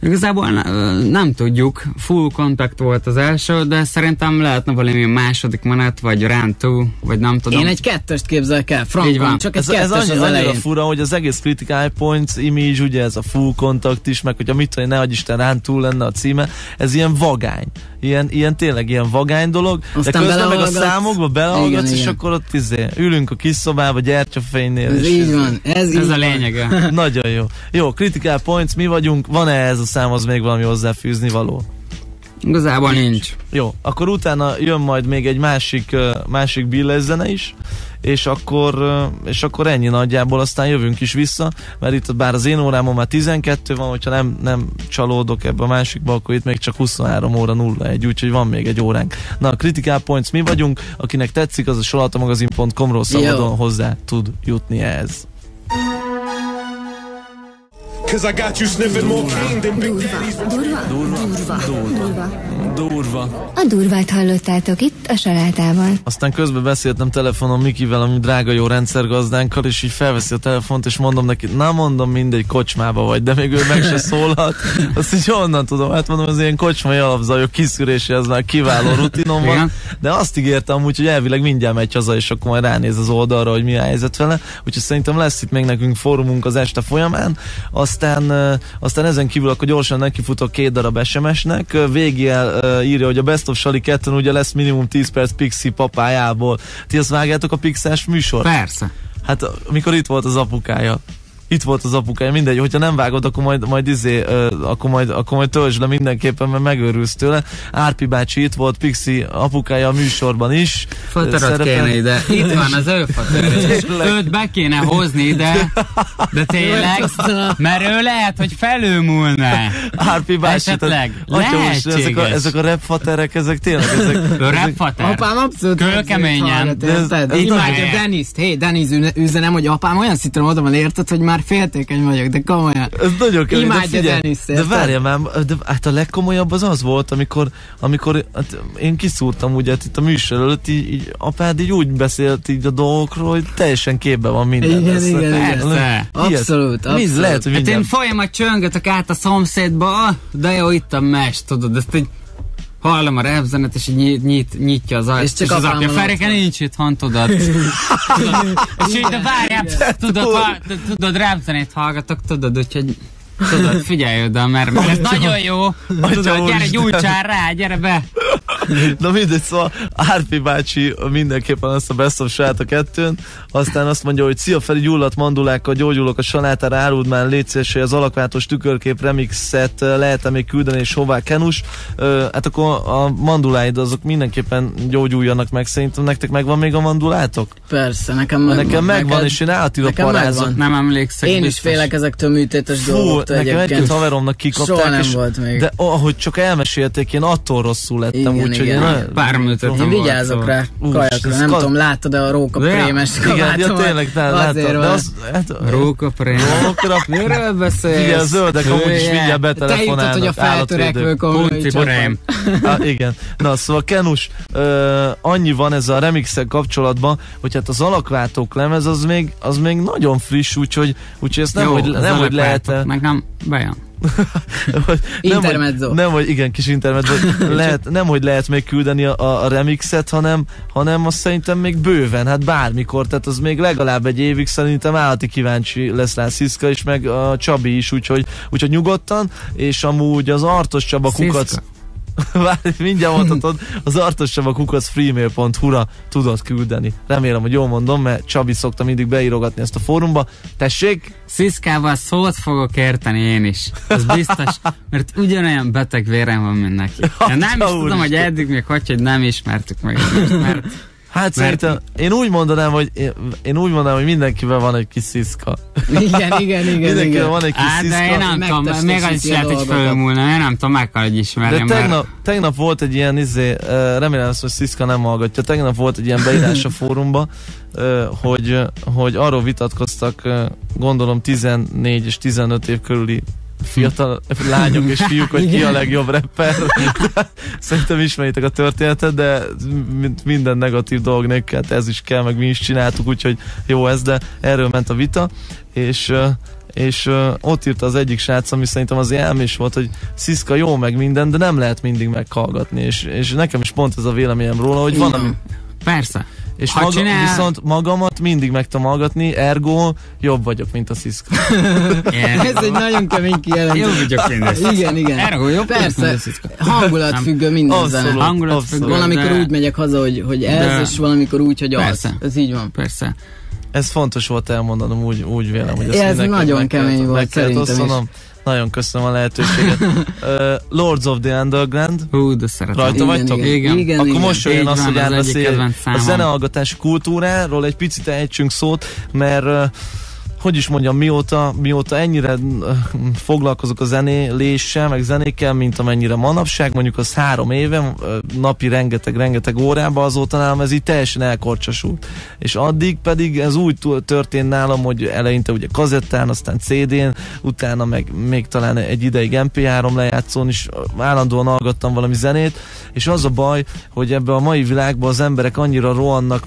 Igazából nem tudjuk, full contact volt az első, de szerintem lehetne valami második menet, vagy round 2, vagy nem tudom. Én egy 2-est képzelek el, frankon, csak egy 2-es az elején. Annyira fura, hogy az egész Critical Points image, ugye ez a full contact is, meg hogyha mit tudom, ne adj Isten, round 2 lenne a címe, ez ilyen vagány. Ilyen tényleg ilyen vagány dolog, aztán de közben meg a számokba belehallgatsz, és akkor ott ülünk a kis szobába, gyertyafénynél. Ez így van, ez a lényege. Nagyon jó. Jó, Critical Points, mi vagyunk, van-e ez a számhoz még valami hozzáfűzni való? Igazából nincs. Jó, akkor utána jön majd még egy másik Billes zene is, és akkor ennyi nagyjából, aztán jövünk is vissza, mert itt bár az én órámon már 12 van, hogyha nem csalódok ebbe a másikba, akkor itt még csak 23 óra 01, úgyhogy van még egy óránk. Na, a Critical Points mi vagyunk, akinek tetszik, az a solatamagazin.com-ról szabadon hozzá tud jutni ehhez. Durva. A durvát hallottátok itt a salátában. Aztán közben beszéltem telefonon Mikivel, ami drága jó rendszergazdánkkal, és így felveszi a telefont, és mondom neki, mindegy, kocsmába vagy, de még ő meg se szólhat. Azt így honnan tudom, hát mondom, az ilyen kocsmai alapzajok kiszűrése, ez már kiváló rutinom van, de azt ígértem amúgy, hogy elvileg mindjárt megy haza, és akkor majd ránéz az oldalra, hogy mi a helyzet vele, úgyhogy szerintem lesz itt még nekünk fórumunk az este folyamán, aztán ezen kívül akkor gyorsan nekifutok 2 darab SMS-nek, végél írja, hogy a Best of Sali 2-en ugye lesz minimum 10 perc Pixi papájából. Ti azt vágjátok a Pixás műsor? Persze. Hát amikor itt volt az apukája. Mindegy, hogyha nem vágod, akkor majd töltsd le mindenképpen, mert megőrülsz tőle. Árpi bácsi itt volt, Pixi apukája a műsorban is. Fotorot kéne ide. Itt van az ő fotor. Őt be kéne hozni ide, de tényleg, mert ő lehet, hogy felülmúlna. Árpi bácsi. Esetleg. Lehetséges. Ezek a rapfaterek, ezek tényleg. Rapfater. Apám abszolút kőkeményen. Imádja Deniszt. Hé, Denis üzenem, hogy apám olyan szinten oda van, érted, hogy már féltékeny vagyok, de komolyan. Ez nagyon kemény. Imádja Deniszt. De várjál már, de hát a legkomolyabb az volt, amikor hát én kiszúrtam ugye itt a műsor előtt, így apád így úgy beszélt így a dolgokról, hogy teljesen képben van minden. Igen. Abszolút. Lehet, hogy hát én folyamat csöngetek át a szomszédba, de jó, itt a mes, tudod, ezt így hallom a repzenet, és így nyitja az ajtót, és az apja, Ferike nincs itthon, tudod. És így, de várjál, tudod, repzenét hallgatok, tudod, úgyhogy tudod, figyelj oda, mert ez nagyon jó. Tudod, gyere, gyújtsál rá, gyere be. Na mindegy, szóval Árpi bácsi mindenképpen azt a Best of Saláta 2-n, aztán azt mondja, hogy szia Feri, gyulladt mandulákkal gyógyulok a salátára, áruld már légy szíves, hogy az alakváltós tükörkép remixet lehet-e még küldeni, és hová Kenus. Hát akkor a manduláid azok mindenképpen gyógyuljanak meg, szerintem nektek megvan még a mandulátok? Persze, nekem megvan, és én átírok parázom. Nem emlékszek. Én is félek ezektől műtétes dolgoktól egyébként. Nekem egy-két haveromnak kikapták, soha nem volt még. De ahogy csak elmesélték, én attól rosszul lettem, úgyhogy én vigyázok rá kajakra, nem tudom, láttad-e a Róka Prémes kabátom? Igen, tényleg, láttam. Róka Prémes. Miről beszélsz? Ugye a zöldek amúgy is mindjárt betelefonálnak. Te jutott, hogy a feltörekvő komolyan. Igen. Na, szóval Kenus, annyi van ez a remixel kapcsolatban, hogy hát az alakváltók lemez az még nagyon friss, úgyhogy ezt nem, hogy lehet... Meg nem bejön. Intermezzo. Igen, kis intermezzo. Nem, hogy lehet még küldeni a remixet, hanem azt szerintem még bőven, hát bármikor, tehát az még legalább egy évig szerintem állati kíváncsi lesz rá Sziszka is, meg a Csabi is, úgyhogy nyugodtan, és amúgy az Artos Csaba kukac... mindjárt mondhatod, az Artos Csaba kukac freemail.hu-ra tudod küldeni. Remélem, hogy jól mondom, mert Csabi szokta mindig beírogatni ezt a fórumba. Tessék! Sziszkával szót fogok érteni én is. Ez biztos, mert ugyanolyan beteg vérem van, mint neki. Ja, nem is tudom, hogy eddig még hogy nem ismertük meg. Hát szerintem én úgy mondanám, hogy mindenkivel van egy kis Sziszka. Igen. Mindenkivel van egy kis Sziszka. De én nem tudom, még az is lehet, hogy fölmúlna, én nem tudom, meg kell, hogy ismerjem. De tegnap volt egy ilyen, remélem azt, hogy Sziszka nem hallgatja, tegnap volt egy ilyen beírás a fórumba, hogy arról vitatkoztak, gondolom 14 és 15 év körüli fiatal lányok és fiúk, hogy ki a legjobb rapper. Szerintem ismeritek a történetet, de minden negatív dolog hát ez is kell, meg mi is csináltuk, úgyhogy jó ez, de erről ment a vita, és és ott írta az egyik srác, ami szerintem az elmés volt, hogy Sziszka jó meg minden, de nem lehet mindig meghallgatni, és nekem is pont ez a véleményem róla, hogy van, ami... Persze. És viszont magamat mindig meg tudom hallgatni, ergo jobb vagyok, mint a Sziszka. Ez egy nagyon kemény kijelentés. Jobb vagyok, mint a Sziszka. Igen. Ergo jobb, persze, hangulatfüggő minden zene. Abszolút. Valamikor úgy megyek haza, hogy ez, és valamikor úgy, hogy az. Ez így van. Persze. Ez fontos volt elmondanom, úgy vélem, hogy ez nagyon kemény volt, szerintem is. Nagyon köszönöm a lehetőséget. Lords of the Underground. De szeretem. Rajta vagytok? Igen. Akkor most jön az, hogy átbeszél a zenehallgatási kultúráról egy picit ejtsünk szót, mert hogy is mondjam, mióta ennyire foglalkozok a zenéléssel, meg zenékkel, mint amennyire manapság, mondjuk az 3 éve, napi rengeteg órába, azóta nálam ez így teljesen elkorcsosult. És addig pedig ez úgy történt nálam, hogy eleinte ugye kazettán, aztán CD-n, utána meg még talán egy ideig MP3 lejátszón is állandóan hallgattam valami zenét, és az a baj, hogy ebbe a mai világban az emberek annyira rohannak,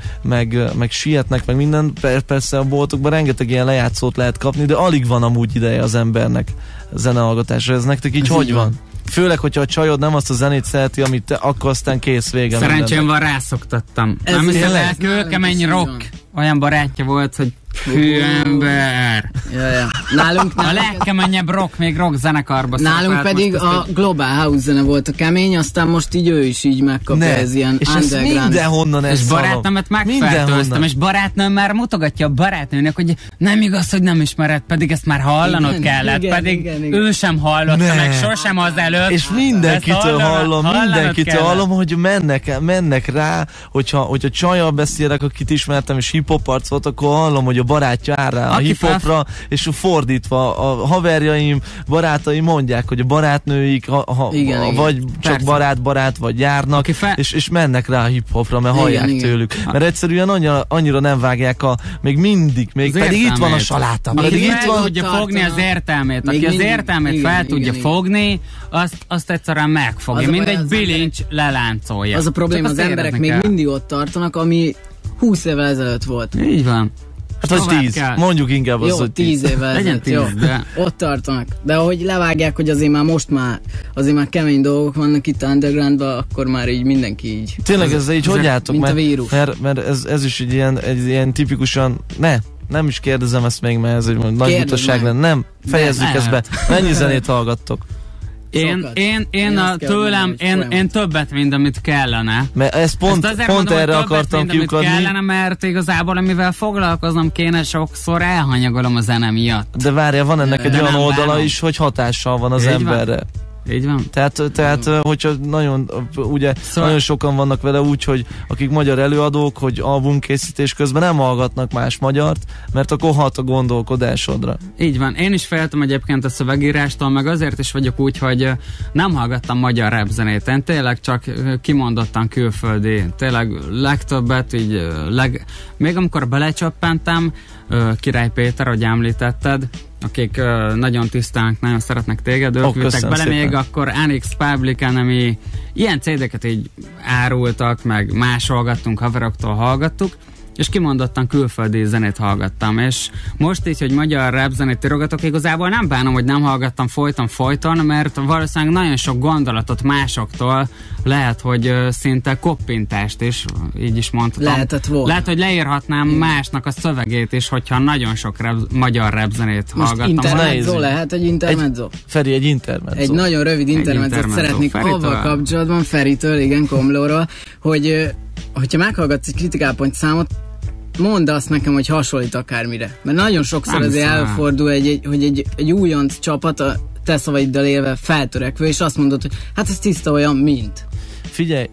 meg sietnek, meg minden, persze a boltokban rengeteg ilyen lejátszót lehet kapni, de alig van amúgy ideje az embernek zenehallgatásra. Ez nektek így hogy van? Főleg, hogyha a csajod nem azt a zenét szereti, amit te, akkor aztán kész, vége. Szerencsém van, rászoktattam. Nem hiszem el, kőkemény rock. Olyan barátja volt, hogy hű ember. Ja. Nálunk a legkeményebb rock, még rock zenekarba. Nálunk pedig a Global House zene volt a kemény, aztán most így ő is így megkapja, ez ilyen és underground. És mindenhonnan ez barátnőmet megfertőztem, és barátnőm már mutogatja a barátnőnek, hogy nem igaz, hogy nem ismered, pedig ezt már hallanod kellett, pedig ő sem hallotta meg, sosem az előtt. És mindenkitől hallom, hogy mennek rá, hogyha csajjal beszélek, akit ismertem, és hip-hop arc volt, akkor hallom, hogy a barátja áll rá a hip-hopra, és fordítva a haverjaim, barátaim mondják, hogy a barátnőik igen. vagy csak barát, vagy járnak, és mennek rá a hip-hopra, mert hallják tőlük. Mert egyszerűen annyira nem vágják még mindig, pedig itt van a saláta. Aki fel tudja fogni az értelmét, aki az értelmét fel tudja fogni, azt egyszerűen megfogja. Mindegy bilincs leláncolja. Az a probléma, az emberek még mindig ott tartanak, ami 20 évvel ezelőtt volt. Így van. Hát az 10. Mondjuk inkább az, hogy 10 évvel ezelőtt. Jó, ott tartanak. De ahogy levágják, hogy azért már kemény dolgok vannak itt undergroundban, akkor már így mindenki így. Tényleg ez így hogy álltok? Mint a vírus. Mert ez is egy ilyen tipikusan, nem is kérdezem ezt még, mert ez egy nagy butaság lenne. Nem, fejezzük ezt be. Mennyi zenét hallgattok? Én többet, mint amit kellene. Mert ezt pont erre akartam kiukadni. Kellene, mert igazából amivel foglalkoznom kéne, sokszor elhanyagolom a zene miatt. De várja, van ennek egy olyan oldala is, hogy hatással van az emberre. Így van. Tehát hogyha nagyon sokan vannak vele úgy, hogy akik magyar előadók, hogy albumkészítés közben nem hallgatnak más magyart, mert akkor hat a gondolkodásodra. Így van. Én is féltem egyébként a szövegírástól, meg azért is vagyok úgy, hogy nem hallgattam magyar rap zenét. Én tényleg csak kimondottan külföldi. Tényleg legtöbbet így még amikor belecsöppentem, Király Péter, ahogy említetted, akik nagyon tisztelnek, nagyon szeretnek téged, ők ültek bele, még akkor NX Public Enemy, ilyen CD-ket így árultak, meg másolgattunk, haveroktól hallgattuk, és kimondottan külföldi zenét hallgattam, és most így, hogy magyar rap zenét írogatok, igazából nem bánom, hogy nem hallgattam folyton, mert valószínűleg nagyon sok gondolatot másoktól lehet, hogy szinte koppintást is, így is mondhatom. Lehet, hogy leírhatnám másnak a szövegét is, hogyha nagyon sok magyar rap zenét hallgattam. Most intermezzo lehet, egy intermezzo? Feri, egy intermezzo. Egy nagyon rövid intermezzót szeretnék avval kapcsolatban, Feritől, igen, Komlóról, hogy hogyha meghallgatsz egy Critical számot, mondd azt nekem, hogy hasonlít akármire. Mert nagyon sokszor azért elfordul, hogy egy újonc csapat a te szavaiddal élve feltörekvő, és azt mondod, hogy hát ez tiszta olyan, mint. Figyelj,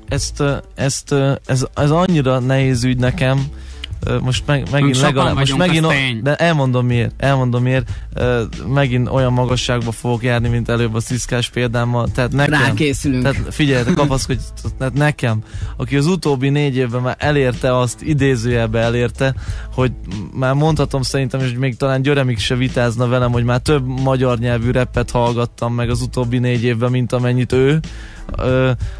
ez annyira nehéz ügy nekem, most megint legalább, de elmondom miért, megint olyan magasságba fogok járni, mint előbb a Sziszkás példámmal, tehát nekem, rákészülünk. Tehát figyelj, kapaszkodj, tehát nekem, aki az utóbbi 4 évben már elérte azt, idézőjelbe elérte, hogy már mondhatom szerintem, és még talán Györemik se vitázna velem, hogy már több magyar nyelvű rappet hallgattam meg az utóbbi 4 évben, mint amennyit ő,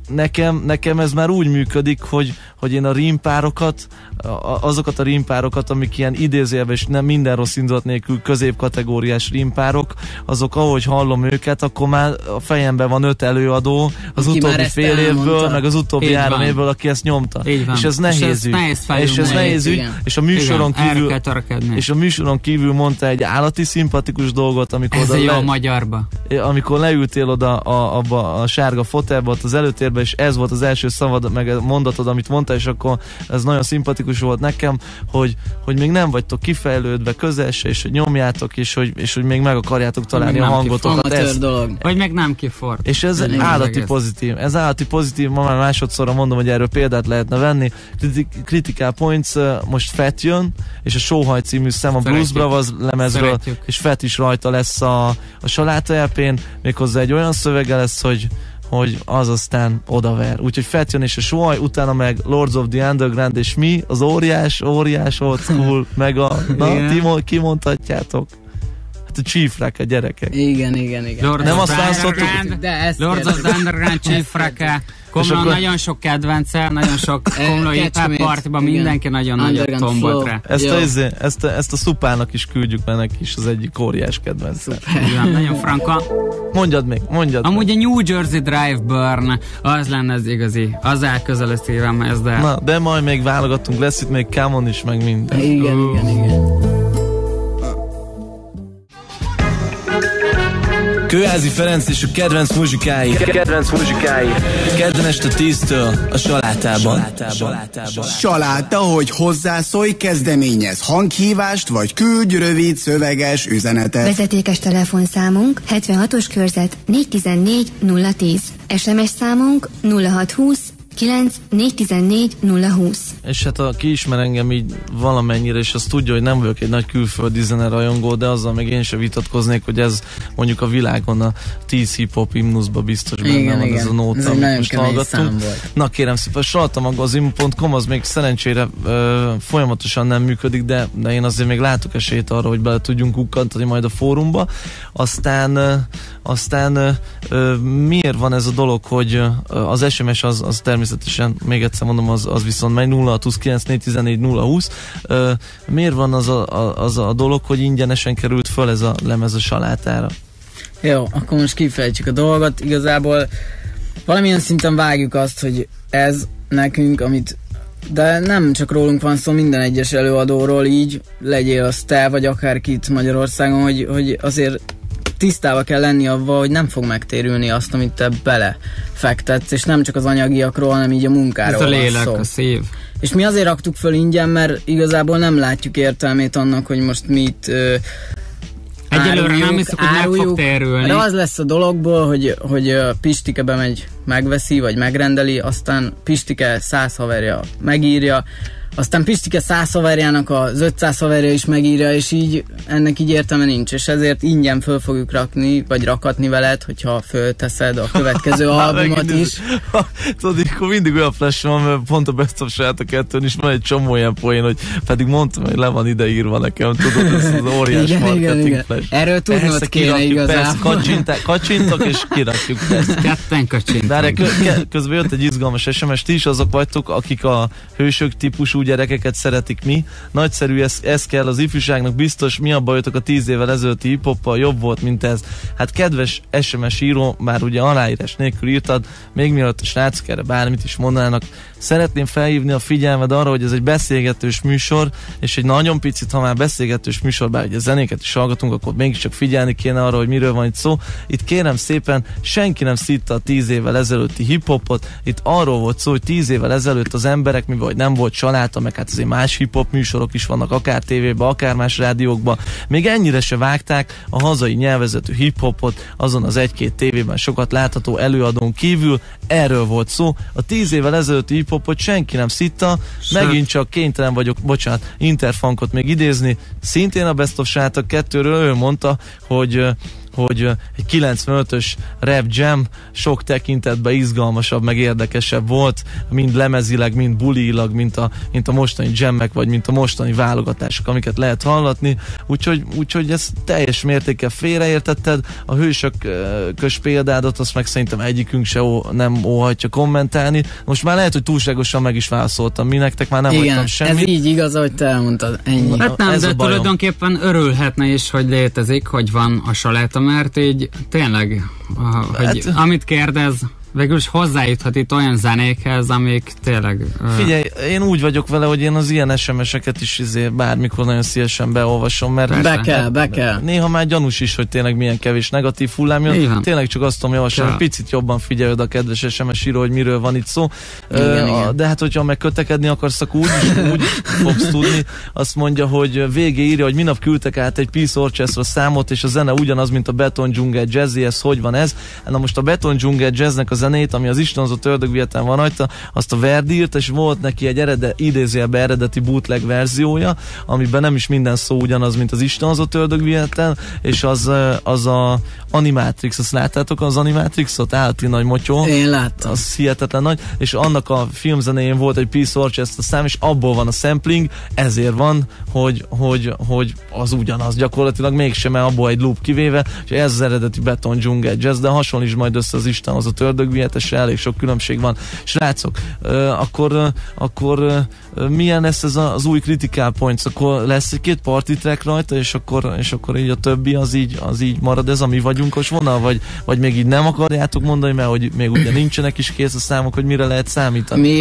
nekem ez már úgy működik, hogy én a rímpárokat, azokat a rímpárokat, amik ilyen idézőjelben és nem minden rossz indulat nélkül középkategóriás rímpárok, azok ahogy hallom őket, akkor már a fejemben van 5 előadó az aki utóbbi fél évből, meg az utóbbi 3 évből, aki ezt nyomta. És ez nehéz ügy. És ez nehéz ügy, és a műsoron kívül mondta egy állati szimpatikus dolgot, amikor leültél oda abba a sárga fotelbe, ott az előtérbe, és ez volt az első szavad, meg mondatod, amit mondta, és akkor ez nagyon szimpatikus volt nekem, hogy még nem vagytok kifejlődve közel se, és hogy nyomjátok, és hogy még meg akarjátok találni a hangotokat. Vagy meg nem kifort. És ez állati pozitív. Ez állati pozitív, ma már másodszorra mondom, hogy erről példát lehetne venni. Critical Points most Fett jön, és a Sóhaj című szem a Blues Brothers lemezről, és Fett is rajta lesz a Saláta EP-n, méghozzá egy olyan szövege lesz, hogy az aztán odaver. Úgyhogy Fett jön és a Sóhaj, utána meg Lords of the Underground, és mi? Az óriás old school, meg kimondhatjátok. Hát a Chief Raka, gyerekek. Igen. Nem azt választottuk. Lords of the Underground, Chief Raka. Komló nagyon sok kedvenccel, nagyon sok komlói hip-hop mindenki nagyon tombolt rá. Ezt a Szupának is küldjük, mert neki is az egyik óriás kedvenccel. Nagyon franka. Mondjad. Amúgy a New Jersey Drive Burn, az lenne az igazi. Az áll közel a szívemhez, de... Na, de majd még válogatunk, lesz itt még Camon is, meg minden. Igen. Kőházi Ferenc és a kedvenc muzsikái. Kedden este 10-től a Salátában. Saláta, hogy hozzászólj, kezdeményez hanghívást, vagy küldj rövid szöveges üzenetet. Vezetékes telefonszámunk 76-os körzet 414 010. SMS számunk 0620 9 414 020. És hát aki ismer engem így valamennyire, és azt tudja, hogy nem vagyok egy nagy külföldi zenerajongó, de azzal meg én sem vitatkoznék, hogy ez mondjuk a világon a 10 hip-hop himnuszba biztos benne van ez a nóta, amit most hallgattunk. Na kérem szépen, saltamagazin.com az még szerencsére folyamatosan nem működik, de én azért még látok esélyt arra, hogy bele tudjunk kukkantani majd a fórumba. Aztán miért van ez a dolog, hogy az SMS az természetesen, még egyszer mondom, az viszont megy 0629 414 020. Miért van az a dolog, hogy ingyenesen került föl ez a lemez a Salátára? Jó, akkor most kifejtsük a dolgot. Igazából valamilyen szinten vágjuk azt, hogy ez nekünk, de nem csak rólunk van szó, minden egyes előadóról így, legyél az te, vagy akárkit Magyarországon, hogy azért tisztába kell lenni avval, hogy nem fog megtérülni azt, amit te belefektetsz, és nem csak az anyagiakról, hanem így a munkáról. Ez a lélek, a szív. És mi azért raktuk föl ingyen, mert igazából nem látjuk értelmét annak, hogy most mit egyelőre nem hiszük, hogy meg fog térülni. De az lesz a dologból, hogy Pistike bemegy, megveszi, vagy megrendeli, aztán Pistike 100 haverja megírja, aztán Pistike 100 haverjának az 500 haverja is megírja, és így ennek így értelme nincs, és ezért ingyen föl fogjuk rakni, vagy rakatni veled, hogyha fölteszed a következő albumot is. Tudod, akkor mindig olyan flash van, mert pont a Best of Saláta 2-n is van egy csomó ilyen poén, hogy pedig mondtam, hogy le van ideírva nekem, tudod, ez az óriás marketing flash. Erről tudnod kéne igazából. Kacsintok, és kirakjuk. Ketten kacsintok. De közben jött egy izgalmas SMS, ti is azok vagytok, akik a hősök típusú gyerekeket szeretik mi. Nagyszerű, ez kell az ifjúságnak, biztos, mi abba jöttök a 10 évvel ezelőtti hip-hoppal, jobb volt, mint ez. Hát kedves SMS író, már ugye aláírás nélkül írtad, még mielőtt a srácok erre bármit is mondanának, szeretném felhívni a figyelmed arra, hogy ez egy beszélgetős műsor, és egy nagyon picit, ha már beszélgetős műsor, bár ugye zenéket is hallgatunk, akkor mégiscsak figyelni kéne arra, hogy miről van itt szó. Itt kérem szépen, senki nem szitta a 10 évvel ezelőtti hip-hopot, itt arról volt szó, hogy 10 évvel ezelőtt az emberek, mivel nem volt Saláta, meg hát azért más hip-hop műsorok is vannak, akár tévében, akár más rádiókban, még ennyire se vágták a hazai nyelvezetű hip-hopot azon az egy-két tévében sokat látható előadón kívül. Erről volt szó. A 10 évvel ezelőtti hip-hopot senki nem szitta, megint csak kénytelen vagyok, Interfunkot még idézni, szintén a Best of Saláta 2-ről ő mondta, hogy hogy egy 95-ös Rap Jam sok tekintetben izgalmasabb, meg érdekesebb volt, mind lemezileg, mind buliilag, mint a mostani jammek, vagy mint a mostani válogatások, amiket lehet hallatni, úgyhogy ezt teljes mértékkel félreértetted, a hősökös példádat azt meg szerintem egyikünk se nem óhatja kommentálni. Most már lehet, hogy túlságosan meg is válaszoltam, mi nektek már nem hagytam semmit. Ez így igaz, ahogy te elmondtad, ennyi. Hát nem, de tulajdonképpen örülhetne is, hogy létezik, hogy van a saláta, mert így tényleg, hogy amit kérdez, végül is hozzájuthat itt olyan zenékhez, amik tényleg... Figyelj, én úgy vagyok vele, hogy én az ilyen SMS-eket is bármikor nagyon szívesen beolvasom, mert... Be kell. Néha már gyanús is, hogy tényleg milyen kevés negatív hullám jön. Tényleg csak azt tudom javasolni, hogy picit jobban figyelj oda a kedves SMS író, hogy miről van itt szó. Igen. De hát, hogyha meg kötekedni akarsz, akkor úgy fogsz tudni. Azt mondja, hogy végé írja, hogy minap küldtek át egy Peace Orchestra számot, és a zene ugyanaz, mint a Beton Dzsungel Jazzy, ez hogy van ez? Na most a Beton Dzsungel Jazznek a zenét, ami az Istenhozott ördögvietán van rajta, azt a Verdi írt, és volt neki egy idézőjelben eredeti bootleg verziója, amiben nem is minden szó ugyanaz, mint az Istenhozott ördögvietán, és az a Animatrix, azt láttátok az Animatrixot? Állati nagy motyó. Én láttam. Az hihetetlen nagy, és annak a filmzenéjén volt egy Peace Orchestra szám, és abból van a sampling, ezért van, hogy az ugyanaz gyakorlatilag mégsem, mert abból egy loop kivéve, és ez az eredeti Beton Dzsungel Jazz, de hasonlíts majd össze az Istenhozott ördögvietesen, elég sok különbség van. Srácok, akkor milyen lesz ez az új Critical Points? Akkor lesz egy-két party track rajta, és akkor így a többi az így marad, ez a mi vagyunkos vonal, vagy még így nem akarjátok mondani, mert hogy még ugye nincsenek is kész a számok, hogy mire lehet számítani? Mi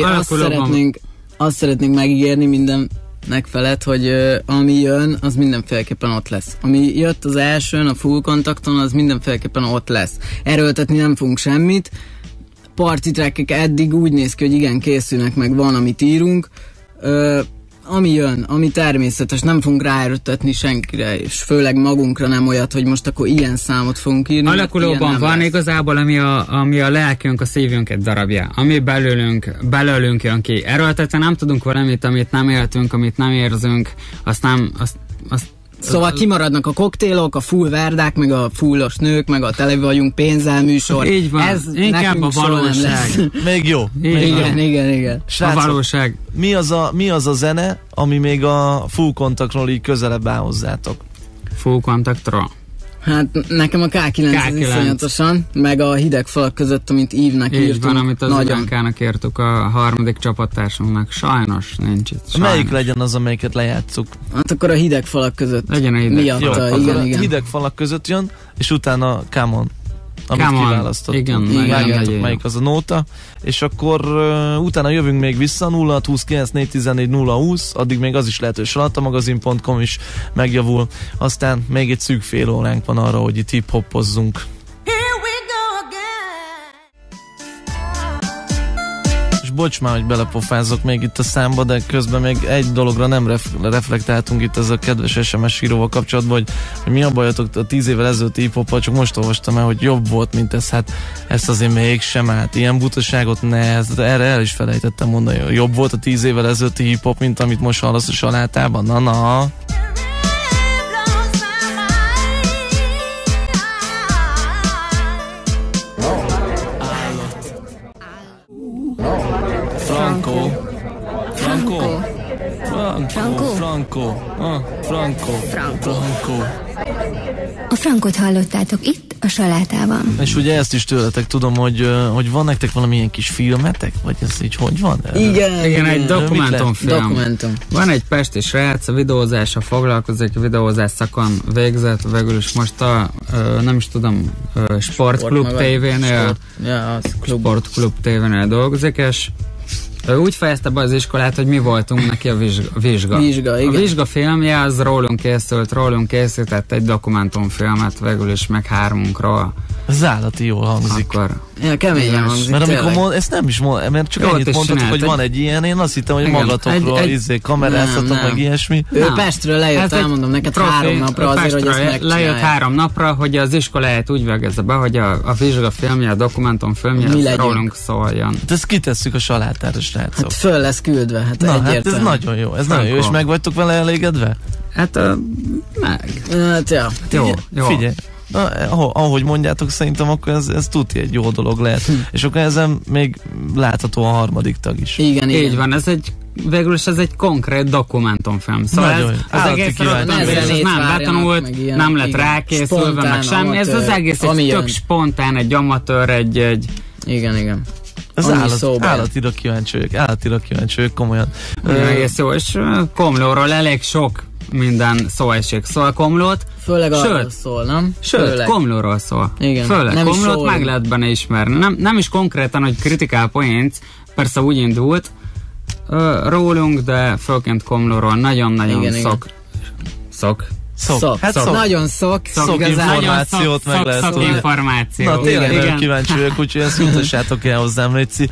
azt szeretnénk megígérni mindennek felett, hogy ami jön, az mindenféleképpen ott lesz. Ami jött az elsőn, a Full Contacton, az mindenféleképpen ott lesz. Erőltetni nem fogunk semmit. Party trackek eddig úgy néz ki, hogy igen, készülnek, meg van, amit írunk. Ami jön, ami természetes, nem fogunk ráerőltetni senkire, és főleg magunkra nem olyat, hogy most akkor ilyen számot fogunk írni. Alakulóban van lesz. Igazából, ami a lelkünk, a szívünk egy darabja. Ami belőlünk jön ki. Erőltetve nem tudunk valamit, amit nem éltünk, amit nem érzünk, azt Szóval kimaradnak a koktélok, a full verdák, meg a fullos nők, meg a tele vagyunk pénzzel műsor. Így van, ez inkább a valóság. Még jó. Igen. Srácok, a valóság. Mi az a zene, ami még a Full Contactról így közelebb áll hozzátok? Full Contactról? Hát nekem a K9 iszonyatosan, meg a Hideg falak között, amit Ívnek írtunk. Így van, amit az Ivánkának írtuk a harmadik csapattársunknak. Sajnos nincs itt. Sajnos. Melyik legyen az, amelyiket lejátszuk? Hát akkor a Hideg falak között. Legyen a Hideg. Miatta, jó, igen. A Hideg falak között jön, és utána Come On, amit kiválasztott. Igen. Vágjátok, melyik az a nóta, és akkor utána jövünk még vissza, 0629 414 020, addig még az is lehet, hogy salatamagazin.com is megjavul, aztán még egy szűk fél óránk van arra, hogy itt hip-hoppozzunk. Bocs már, hogy belepofázok még itt a számba, de közben még egy dologra nem reflektáltunk itt ez a kedves SMS íróval kapcsolatban, hogy mi a bajotok a 10 évvel ezelőtti hip-hoppal, csak most olvastam el, hogy jobb volt, mint ez, hát ezt azért mégsem állt. Ilyen butaságot erre el is felejtettem mondani, hogy jobb volt a 10 évvel ezelőtti hip-hop, mint amit most hallasz a salátában. Na. Franco. A Frankot hallottátok itt a salátában. És ugye ezt is tőletek tudom, hogy van nektek valamilyen kis filmetek? Vagy ez így hogy van? Igen, egy dokumentumfilm. Van egy pesti srác, a videózással foglalkozik, videózás szakon végzett, végül is most nem is tudom, Sportklub TV-nél Sportklub TV-nél dolgozik, és ő úgy fejezte be az iskolát, hogy mi voltunk neki a vizsga. Igen. A vizsga filmje az rólunk készített egy dokumentumfilmet, végül is meg 3-unkról. Ez állati jól hangzik. Akkor keményen hangzik. Mert amikor ezt nem is mert csak ennyit mondhatok, hogy van egy ilyen, én azt hittem, hogy magatokról kameráztatok, meg ilyesmi. Ő Pestről lejött, elmondom neked 3 napra azért, hogy ezt megcsinálja. Lejött 3 napra, hogy az iskoláját úgy végezze be, hogy a vizsga filmje, a dokumentumfilmje, az rólunk szóljon. Hát ezt kitesszük a salátára, srácok. Hát föl lesz küldve, hát egyértelmű. Hát ez nagyon jó, jó, és meg vagytok vele elégedve? Hát meg. Hát ja. Jó. Figyelj, ahogy mondjátok, szerintem akkor ez tuti egy jó dolog lehet. És akkor ezen még látható a harmadik tag is. Igen. Így van, végül is ez egy konkrét dokumentumfilm. Szóval az egész nem betanult, nem lett rákészülve, meg semmi. Ez az egész egy tök spontán, egy amatőr, egy... Igen. Az állatira kíváncsi vagyok, komolyan. Egész jó, és Komlóról elég sok minden szó esik. Szóval Komlót... Főleg arról szól, nem? Sőt, Komlóról szól. Igen. Főleg Komlót meg lehet benne ismerni. Nem is konkrétan, hogy kritikál poént, persze úgy indult rólunk, de főként Komlóról nagyon-nagyon szok. Nagyon szok információt meg lehet tudni. Információ. Na tényleg nagyon kíváncsi vagyok, úgyhogy ezt jutassátok el hozzám, Léci.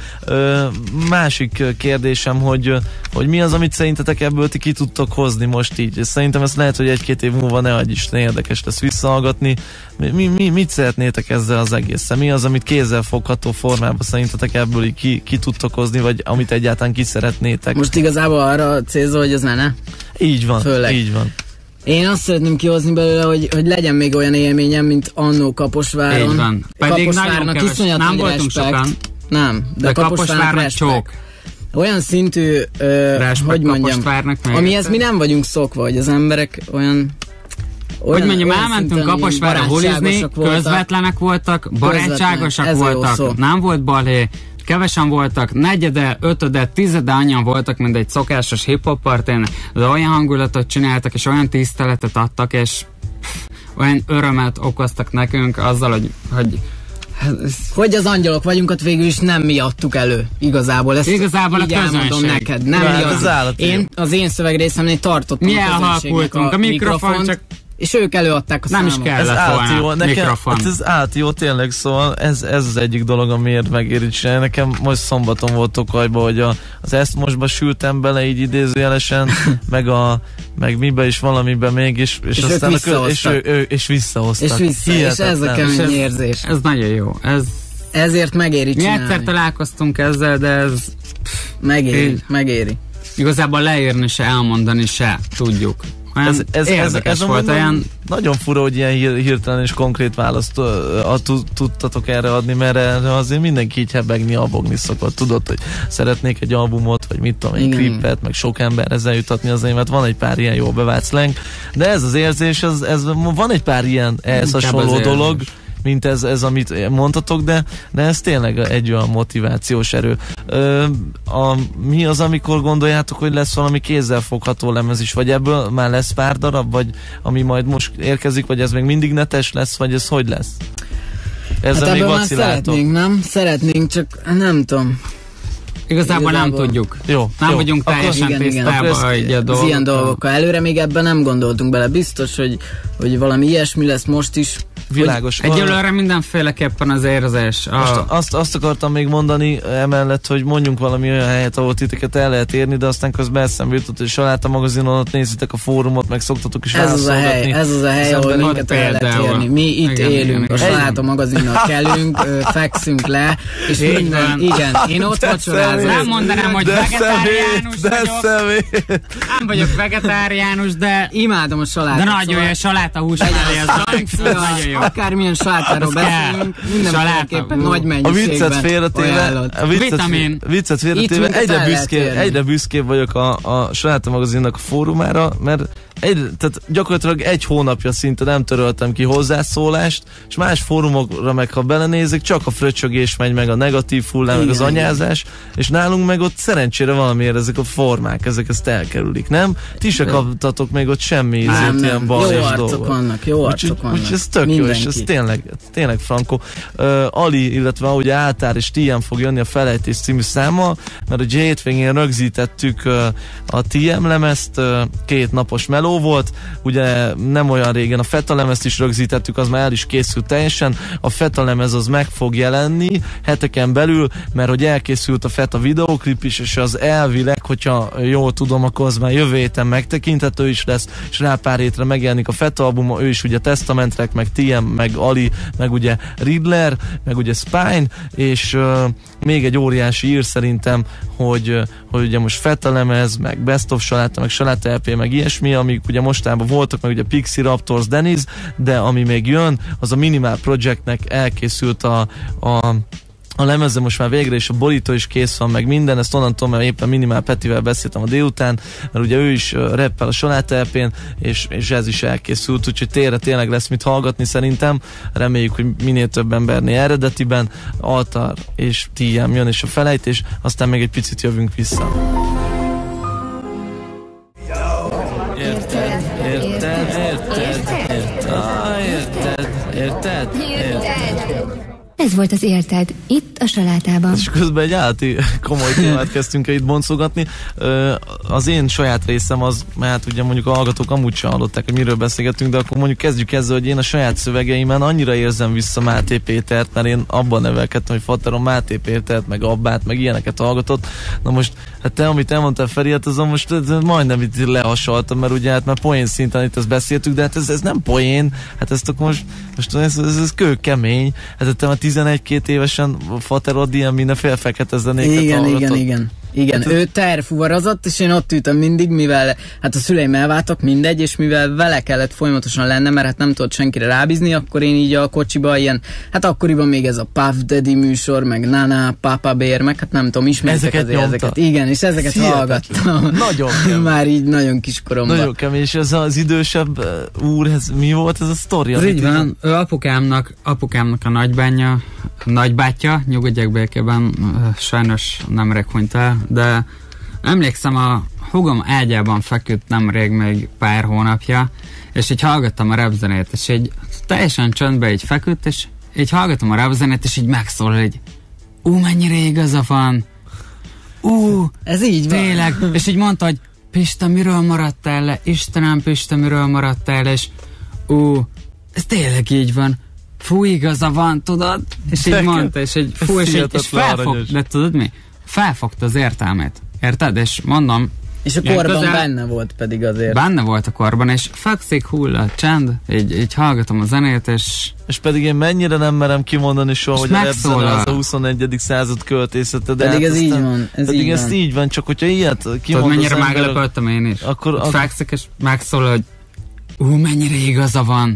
Másik kérdésem, hogy mi az, amit szerintetek ebből ti ki tudtok hozni most így? Szerintem ezt lehet, hogy 1-2 év múlva ne adj Isten, érdekes lesz visszahallgatni. Mit szeretnétek ezzel az egészen? Mi az, amit kézzelfogható formában szerintetek ebből így ki tudtok hozni, vagy amit egyáltalán ki szeretnétek? Most igazából arra célzol, hogy az ne? Így van, főleg. Így van. Én azt szeretném kihozni belőle, hogy legyen még olyan élményem, mint annó Kaposváron. Így van. Pedig nagyon keves. Nem voltunk sokan. Nem, de Kaposvárnak csók. Olyan szintű, hogy mondjam, amihez mi nem vagyunk szokva, hogy az emberek olyan hogy mondjam, elmentünk Kaposvárra bulizni, közvetlenek voltak, barátságosak voltak, nem volt balhé, kevesen voltak, negyede, ötöde, tizede annyian voltak, mint egy szokásos hip-hop partén, de olyan hangulatot csináltak, és olyan tiszteletet adtak, és olyan örömet okoztak nekünk azzal, hogy az angyalok vagyunk, ott végül is nem mi adtuk elő. Igazából ezt igazából így a elmondom neked. Nem mi adtuk. Az én szövegrészemnél tartottam mi elhalkultunk a mikrofon, csak és ők előadták a nem számot. is kellett volna mikrofon. Ez állt jó, tényleg, szóval ez az egyik dolog, amiért megéri csinálni. Nekem most szombaton volt Tokajban, hogy az ezt mostba sültem bele így idézőjelesen, meg mibe is valamibe még, és aztán visszahoztak. És ez a kemény érzés. Ez nagyon jó. Ezért megéri csinálni. Mi egyszer találkoztunk ezzel, de ez megéri. Igazából leírni se, elmondani se tudjuk. Ez volt olyan... Nagyon fura, hogy ilyen hirtelen és konkrét választ tudtatok erre adni, mert erre azért mindenki így hebegni, abogni szokott. Tudod, hogy szeretnék egy albumot, vagy mit tudom, egy klipet, meg sok emberhez eljutatni az évet. Van egy pár ilyen jó bevált slang, de ez az érzés, van egy pár ilyen ehhez hasonló dolog, mint ez, amit mondtatok, de ez tényleg egy olyan motivációs erő. Mi az, amikor gondoljátok, hogy lesz valami kézzelfogható lemez is, vagy ebből már lesz pár darab, vagy ami majd most érkezik, vagy ez még mindig netes lesz, vagy ez hogy lesz? Ezzel még vaciláltok? Szeretnénk, csak nem tudom. Igazából nem tudjuk. Nem vagyunk teljesen tisztában az ilyen dolgokkal. Előre még ebben nem gondoltunk bele. Biztos, hogy valami ilyesmi lesz most is. Világos. Egyelőre mindenféleképpen az érzés. Most azt akartam még mondani emellett, hogy mondjunk valami olyan helyet, ahol titeket el lehet érni, de aztán közben eszembe jutott, hogy Saláta magazinon ott nézitek a fórumot, meg szoktatok is válaszolgatni. Ez az a hely, ahol minket el lehet érni. Mi itt élünk, a Saláta magazinnal kelünk, fekszünk le, és minden, én ott vacsorázom. Nem mondanám, hogy vegetáriánus vagyok. Nem vagyok vegetáriánus, de imádom a salátát. De nagyon jó, a saláta hús mellé, az nagyon jó. Akármilyen salátáról beszélünk, mindenféleképpen nagy mennyiségben viccet félretéve, egyre büszkébb vagyok a Saláta magazinnak a fórumára, mert tehát gyakorlatilag egy hónapja szinte nem töröltem ki hozzászólást, és más fórumokra meg ha belenézek, csak a fröccsögés megy, meg a negatív hullám, meg az anyázás, és nálunk meg ott szerencsére valamiért ezek a formák, ezek ezt elkerülik, nem? Ti se kaptatok még ott semmi ilyen balhés dolgot. Jó arcok vannak. Úgyhogy ez tök jó, és ez tényleg frankó. Ali, illetve ahogy Áltár és TM fog jönni a Felejtés című számmal, mert ugye hétvégén rögzítettük a TM lemezt, 2 napos meló volt, ugye nem olyan régen a Feta lemezt is rögzítettük, az már el is készült teljesen, a Feta lemez az meg fog jelenni heteken belül, mert hogy elkészült a Feta videóklip is, és az elvileg, hogyha jól tudom, akkor az már jövő héten megtekinthető is lesz, és rá pár hétre megjelenik a Feta album, ő is ugye Testamentrek, meg TM, meg Ali, meg ugye Riddler, meg ugye Spine, és még egy óriási ír szerintem, hogy ugye most Feta lemez, meg Best of Saláta, meg Saláta LP, meg ilyesmi, ami amik ugye mostában voltak, meg ugye Pixie, Raptors, Dennis, de ami még jön, az a Minimal Projectnek elkészült a lemezze most már végre, és a borító is kész van, meg minden, ezt onnan tudom, mert éppen Minimál Petivel beszéltem a délután, mert ugye ő is rappel a Saláta EP-n, és ez is elkészült, úgyhogy tényleg lesz mit hallgatni szerintem, reméljük, hogy minél több embernél eredetiben, Altar és TM jön, és a felejtés, aztán még egy picit jövünk vissza. Érted? Ez volt az Érted, itt a Salátában. És közben egy állati komoly témát kezdtünk el itt boncolgatni. Az én saját részem az, mert ugye mondjuk a hallgatók amúgy sem hallották, hogy miről beszélgetünk, de akkor mondjuk kezdjük ezzel, hogy én a saját szövegeimen annyira érzem vissza Máté Pétert, mert én abban nevelkedtem, hogy faterom Máté Pétert, meg Abbát, meg ilyeneket hallgatott. Na most, hát te, amit elmondtál Feri, hát azon most majdnem itt lehasaltam, mert ugye hát már poén szinten itt ezt beszéltük, de hát ez nem poén, hát ezt akkor most ez kőkemény, hát te már 11-2 évesen faterod ilyen mindenféle fekete zenéket hallgatott. Igen, hát ő terfuvarozott, és én ott ültem mindig, mivel hát a szüleim elváltak, mindegy, és mivel vele kellett folyamatosan lennem, mert hát nem tudott senkire rábízni, akkor én így a kocsiba ilyen, hát akkoriban még ez a Puff Daddy műsor, meg Nana, Papa Bear, meg hát nem tudom, ismertek ezeket. Igen, és ezeket hallgattam. Nagyon kemény. Már így nagyon kiskoromban. Nagyon kemény, és ez az idősebb úr, ez mi volt ez a sztori? Ez így van, ő apukámnak a nagybátyja, nyugodjak békében, sajnos nemrég hunyt el, de emlékszem, a húgom ágyában feküdt nemrég még pár hónapja, és így hallgattam a rapzenét, és így teljesen csöndbe így feküdt, és így hallgattam a rapzenét, és így megszólal, hogy mennyire igaza van, ez így van. Tényleg, és így mondta, hogy Pista, miről maradtál le? Istenem, Pista, miről maradtál le? És ez tényleg így van. Fú, igaza van, tudod? És így mondta, és így de tudod mi? Felfogta az értelmét. Érted? És mondom... És a korban benne volt pedig azért. Benne volt a korban, és fekszik, hull a csend, így hallgatom a zenét, és pedig én mennyire nem merem kimondani soha, hogy a rapzene az a 21. század költészete. De pedig hát ez így van. Ez így van, csak hogyha ilyet kimond tudod, mennyire meglepődtem én is. Akkor fekszik, és megszólal, hogy mennyire igaza van.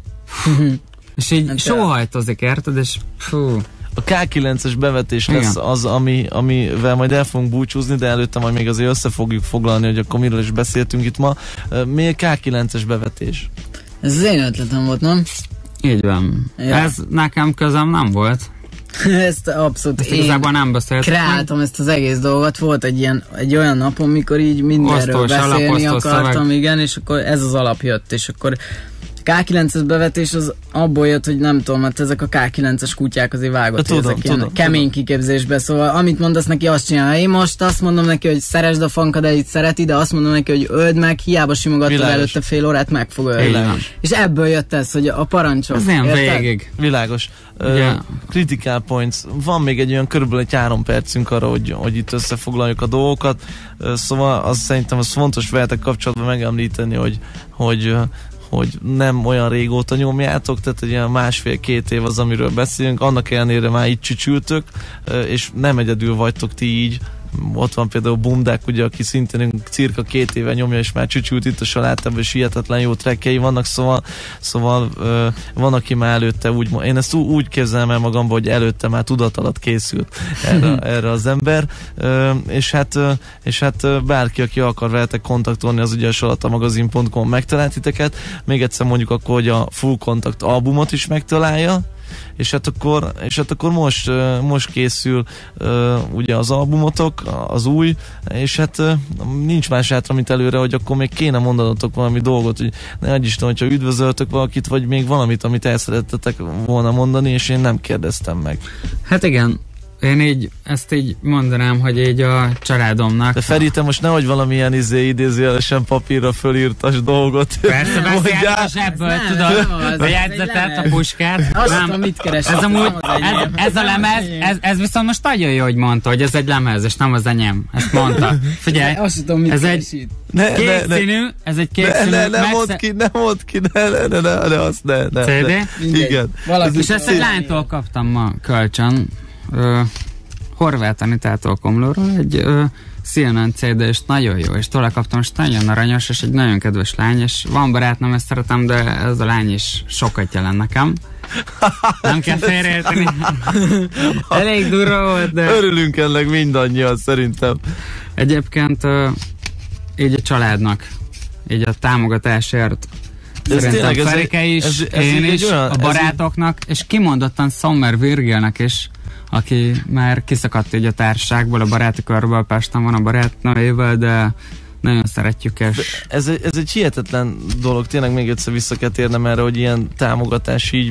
És így sóhajtozik, érted? És fú. A K9-es bevetés lesz az, amivel majd el fogunk búcsúzni, de előtte majd még azért össze fogjuk foglalni, hogy akkor miről is beszéltünk itt ma. Miért K9-es bevetés? Ez az én ötletem volt, nem? Így van. Ja. Ez nekem közöm nem volt. Ezt abszolút ezt igazából nem beszéltem. Kreáltam ezt az egész dolgot, volt egy olyan napom, mikor így mindenről beszélni akartam, igen, és akkor ez az alap jött, és akkor K9-es bevetés az abból jött, hogy nem tudom, hát ezek a K9-es kutyák azért vágott, hogy ezek ilyen kemény kiképzésbe, szóval amit mondasz neki, azt csinálja. Én most azt mondom neki, hogy szeresd a fankadelit, szereti, de azt mondom neki, hogy öld meg, hiába simogattad előtte fél órát, meg fog ölni. És ebből jött ez, hogy a parancsok. Ez ilyen végig. Világos. Critical points. Van még egy olyan körülbelül egy 3 percünk arra, hogy itt összefoglaljuk a dolgokat. Szóval az szerintem az fontos veletek kapcsolatban megemlíteni, hogy nem olyan régóta nyomjátok, tehát egy ilyen 1,5-2 év az, amiről beszélünk, annak ellenére már így csücsültök, és nem egyedül vagytok ti így. Ott van például Bumdák, ugye, aki szintén cirka 2 éve nyomja, és már csücsült itt a Salátában, és hihetetlen jó trekkei vannak, szóval van, aki már előtte én ezt úgy képzelem el magamba, hogy előtte már tudat alatt készült erre az ember, és hát bárki, aki akar veletek kontaktolni, az ugye a salatamagazin.com megtalált titeket, még egyszer mondjuk akkor, hogy a Full Contact albumot is megtalálja, és hát akkor most készül ugye az albumotok, az új, és hát nincs más hátra, mint előre, hogy akkor még kéne mondanotok valami dolgot, hogy ne adj Isten, hogyha üdvözöltök valakit, vagy még valamit, amit el szerettetek volna mondani, és én nem kérdeztem meg. Hát igen, én ezt így mondanám, hogy így a családomnak... De Feri, te most nehogy valamilyen idézőjelesen papírra fölírtas dolgot. Persze, beszélj is ebből, tudod, a jegyzetet, a puskát. Nem, mit keresek. Ez a lemez, ez viszont most nagyon jó, hogy mondta, hogy ez egy lemez, és nem az enyém. Ezt mondta. Figyelj, ez egy kék színű, Ne mondd ki, ne. CD? Igen. És ezt egy lánytól kaptam ma kölcsön. Horváth Anitától Komlóról egy CNN CD, és nagyon jó, és tőle kaptam, és nagyon aranyos, és egy nagyon kedves lány, és van barátnőm, ezt szeretem, de ez a lány is sokat jelent nekem. Nem kell félreérteni. Elég durva volt, de... Örülünk ennek mindannyian, szerintem. Egyébként így a családnak, így a támogatásért szerintem Ferike is, én is, olyan, a barátoknak, és kimondottan Sommer Virgilnek is, aki már kiszakadt így a társaságból, a baráti körből, Pesten van a barátnőjével, de nagyon szeretjük, és... Ez egy hihetetlen dolog, tényleg még egyszer vissza kell térnem erre, hogy ilyen támogatás így,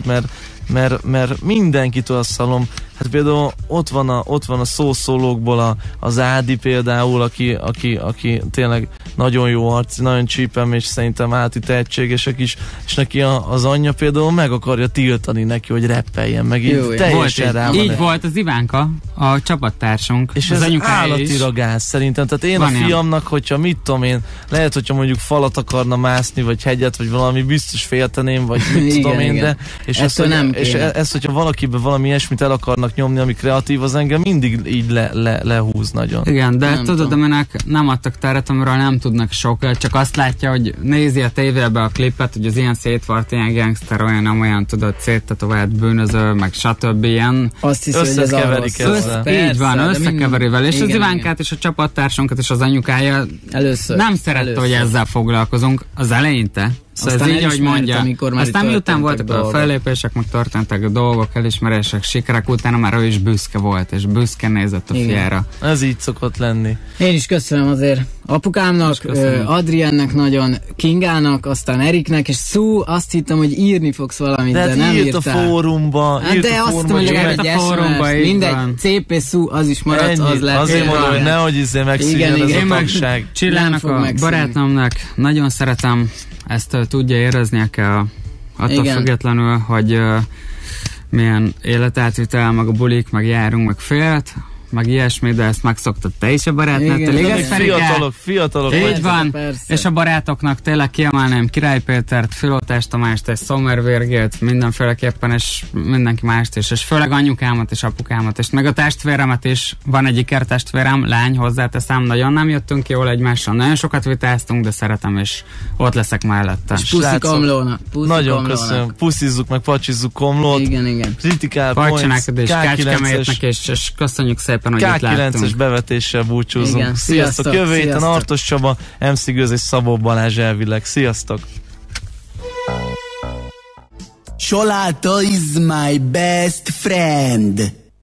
mert mindenkitől azt hallom, hát például ott van a szószólókból az Ádi például, aki tényleg nagyon jó arc, nagyon csípem, és szerintem áti tehetségesek is, és neki az anyja például meg akarja tiltani neki, hogy rappeljen, meg így teljesen rá van. Így volt az Ivánka, a csapattársunk, és az állati ragász szerintem, tehát én van a fiamnak, hogyha mit tudom én, lehet, hogyha mondjuk falat akarna mászni, vagy hegyet, vagy valami, biztos félteném, vagy mit tudom én, de és ezt, hogyha valakiben valami ilyesmit el akarnak nyomni, ami kreatív, az engem mindig így lehúz nagyon. Igen, de tudod, aminek nem adtak teret, amiről nem tudnak sokkal, csak azt látja, hogy nézi a tévébe a klipet, hogy az ilyen szétvart, ilyen gangster, olyan, tudod, széttetovált bűnöző, meg stb. Ilyen. Azt hiszi, hogy ez összekeverik ezzel. Így van, összekeveri vele. És az Ivánkát és a csapattársunkat és az anyukája nem szerette, hogy ezzel foglalkozunk az eleinte. Szóval ez így, ahogy mondja. Aztán miután voltak a fellépések, meg történtek a dolgok, elismerések, sikerek, utána már ő is büszke volt, és büszke nézett a fiára. Ez így szokott lenni. Én is köszönöm azért apukámnak, Adriennek nagyon, Kingának, aztán Eriknek, és Szú, azt hittem, hogy írni fogsz valamit, de nem írtál. De írt a fórumba. De azt hittem, hogy egy SMS, mindegy, CP Szú, az is maradt, az lett. Azért mondom, hogy nehogy megszűnjön ez a tagság. Csillának, a barátnőmnek nagyon szeretem, ezt tudja érezni kell attól függetlenül, hogy milyen életátvitel, meg a bulik, meg járunk, meg félt, meg ilyesmi, de ezt megszoktad te is a barátnőtől. Igen, fiatalok. Így van, persze. És a barátoknak tényleg kiemelném Király Pétert, Filótás Tamást és Sommer Virgilt, mindenféleképpen, és mindenki mást is, és főleg anyukámat és apukámat, és meg a testvéremet is, van egy ikertestvérem, lány, hozzáteszem, nagyon nem jöttünk jól egymással, nagyon sokat vitáztunk, de szeretem, és ott leszek mellette. És puszi Komlónak. Nagyon köszönöm, puszizzuk meg, pacsizzuk Komlót. Igen. Kritikál Points, Kácskemétnek, és köszönjük szépen, hogy itt láttunk. K9-es bevetéssel búcsúzunk. Igen. Sziasztok! Jövő héten Artos Csaba, MC Göz és Szabó Balázs elvileg. Sziasztok! Soláta is my best friend.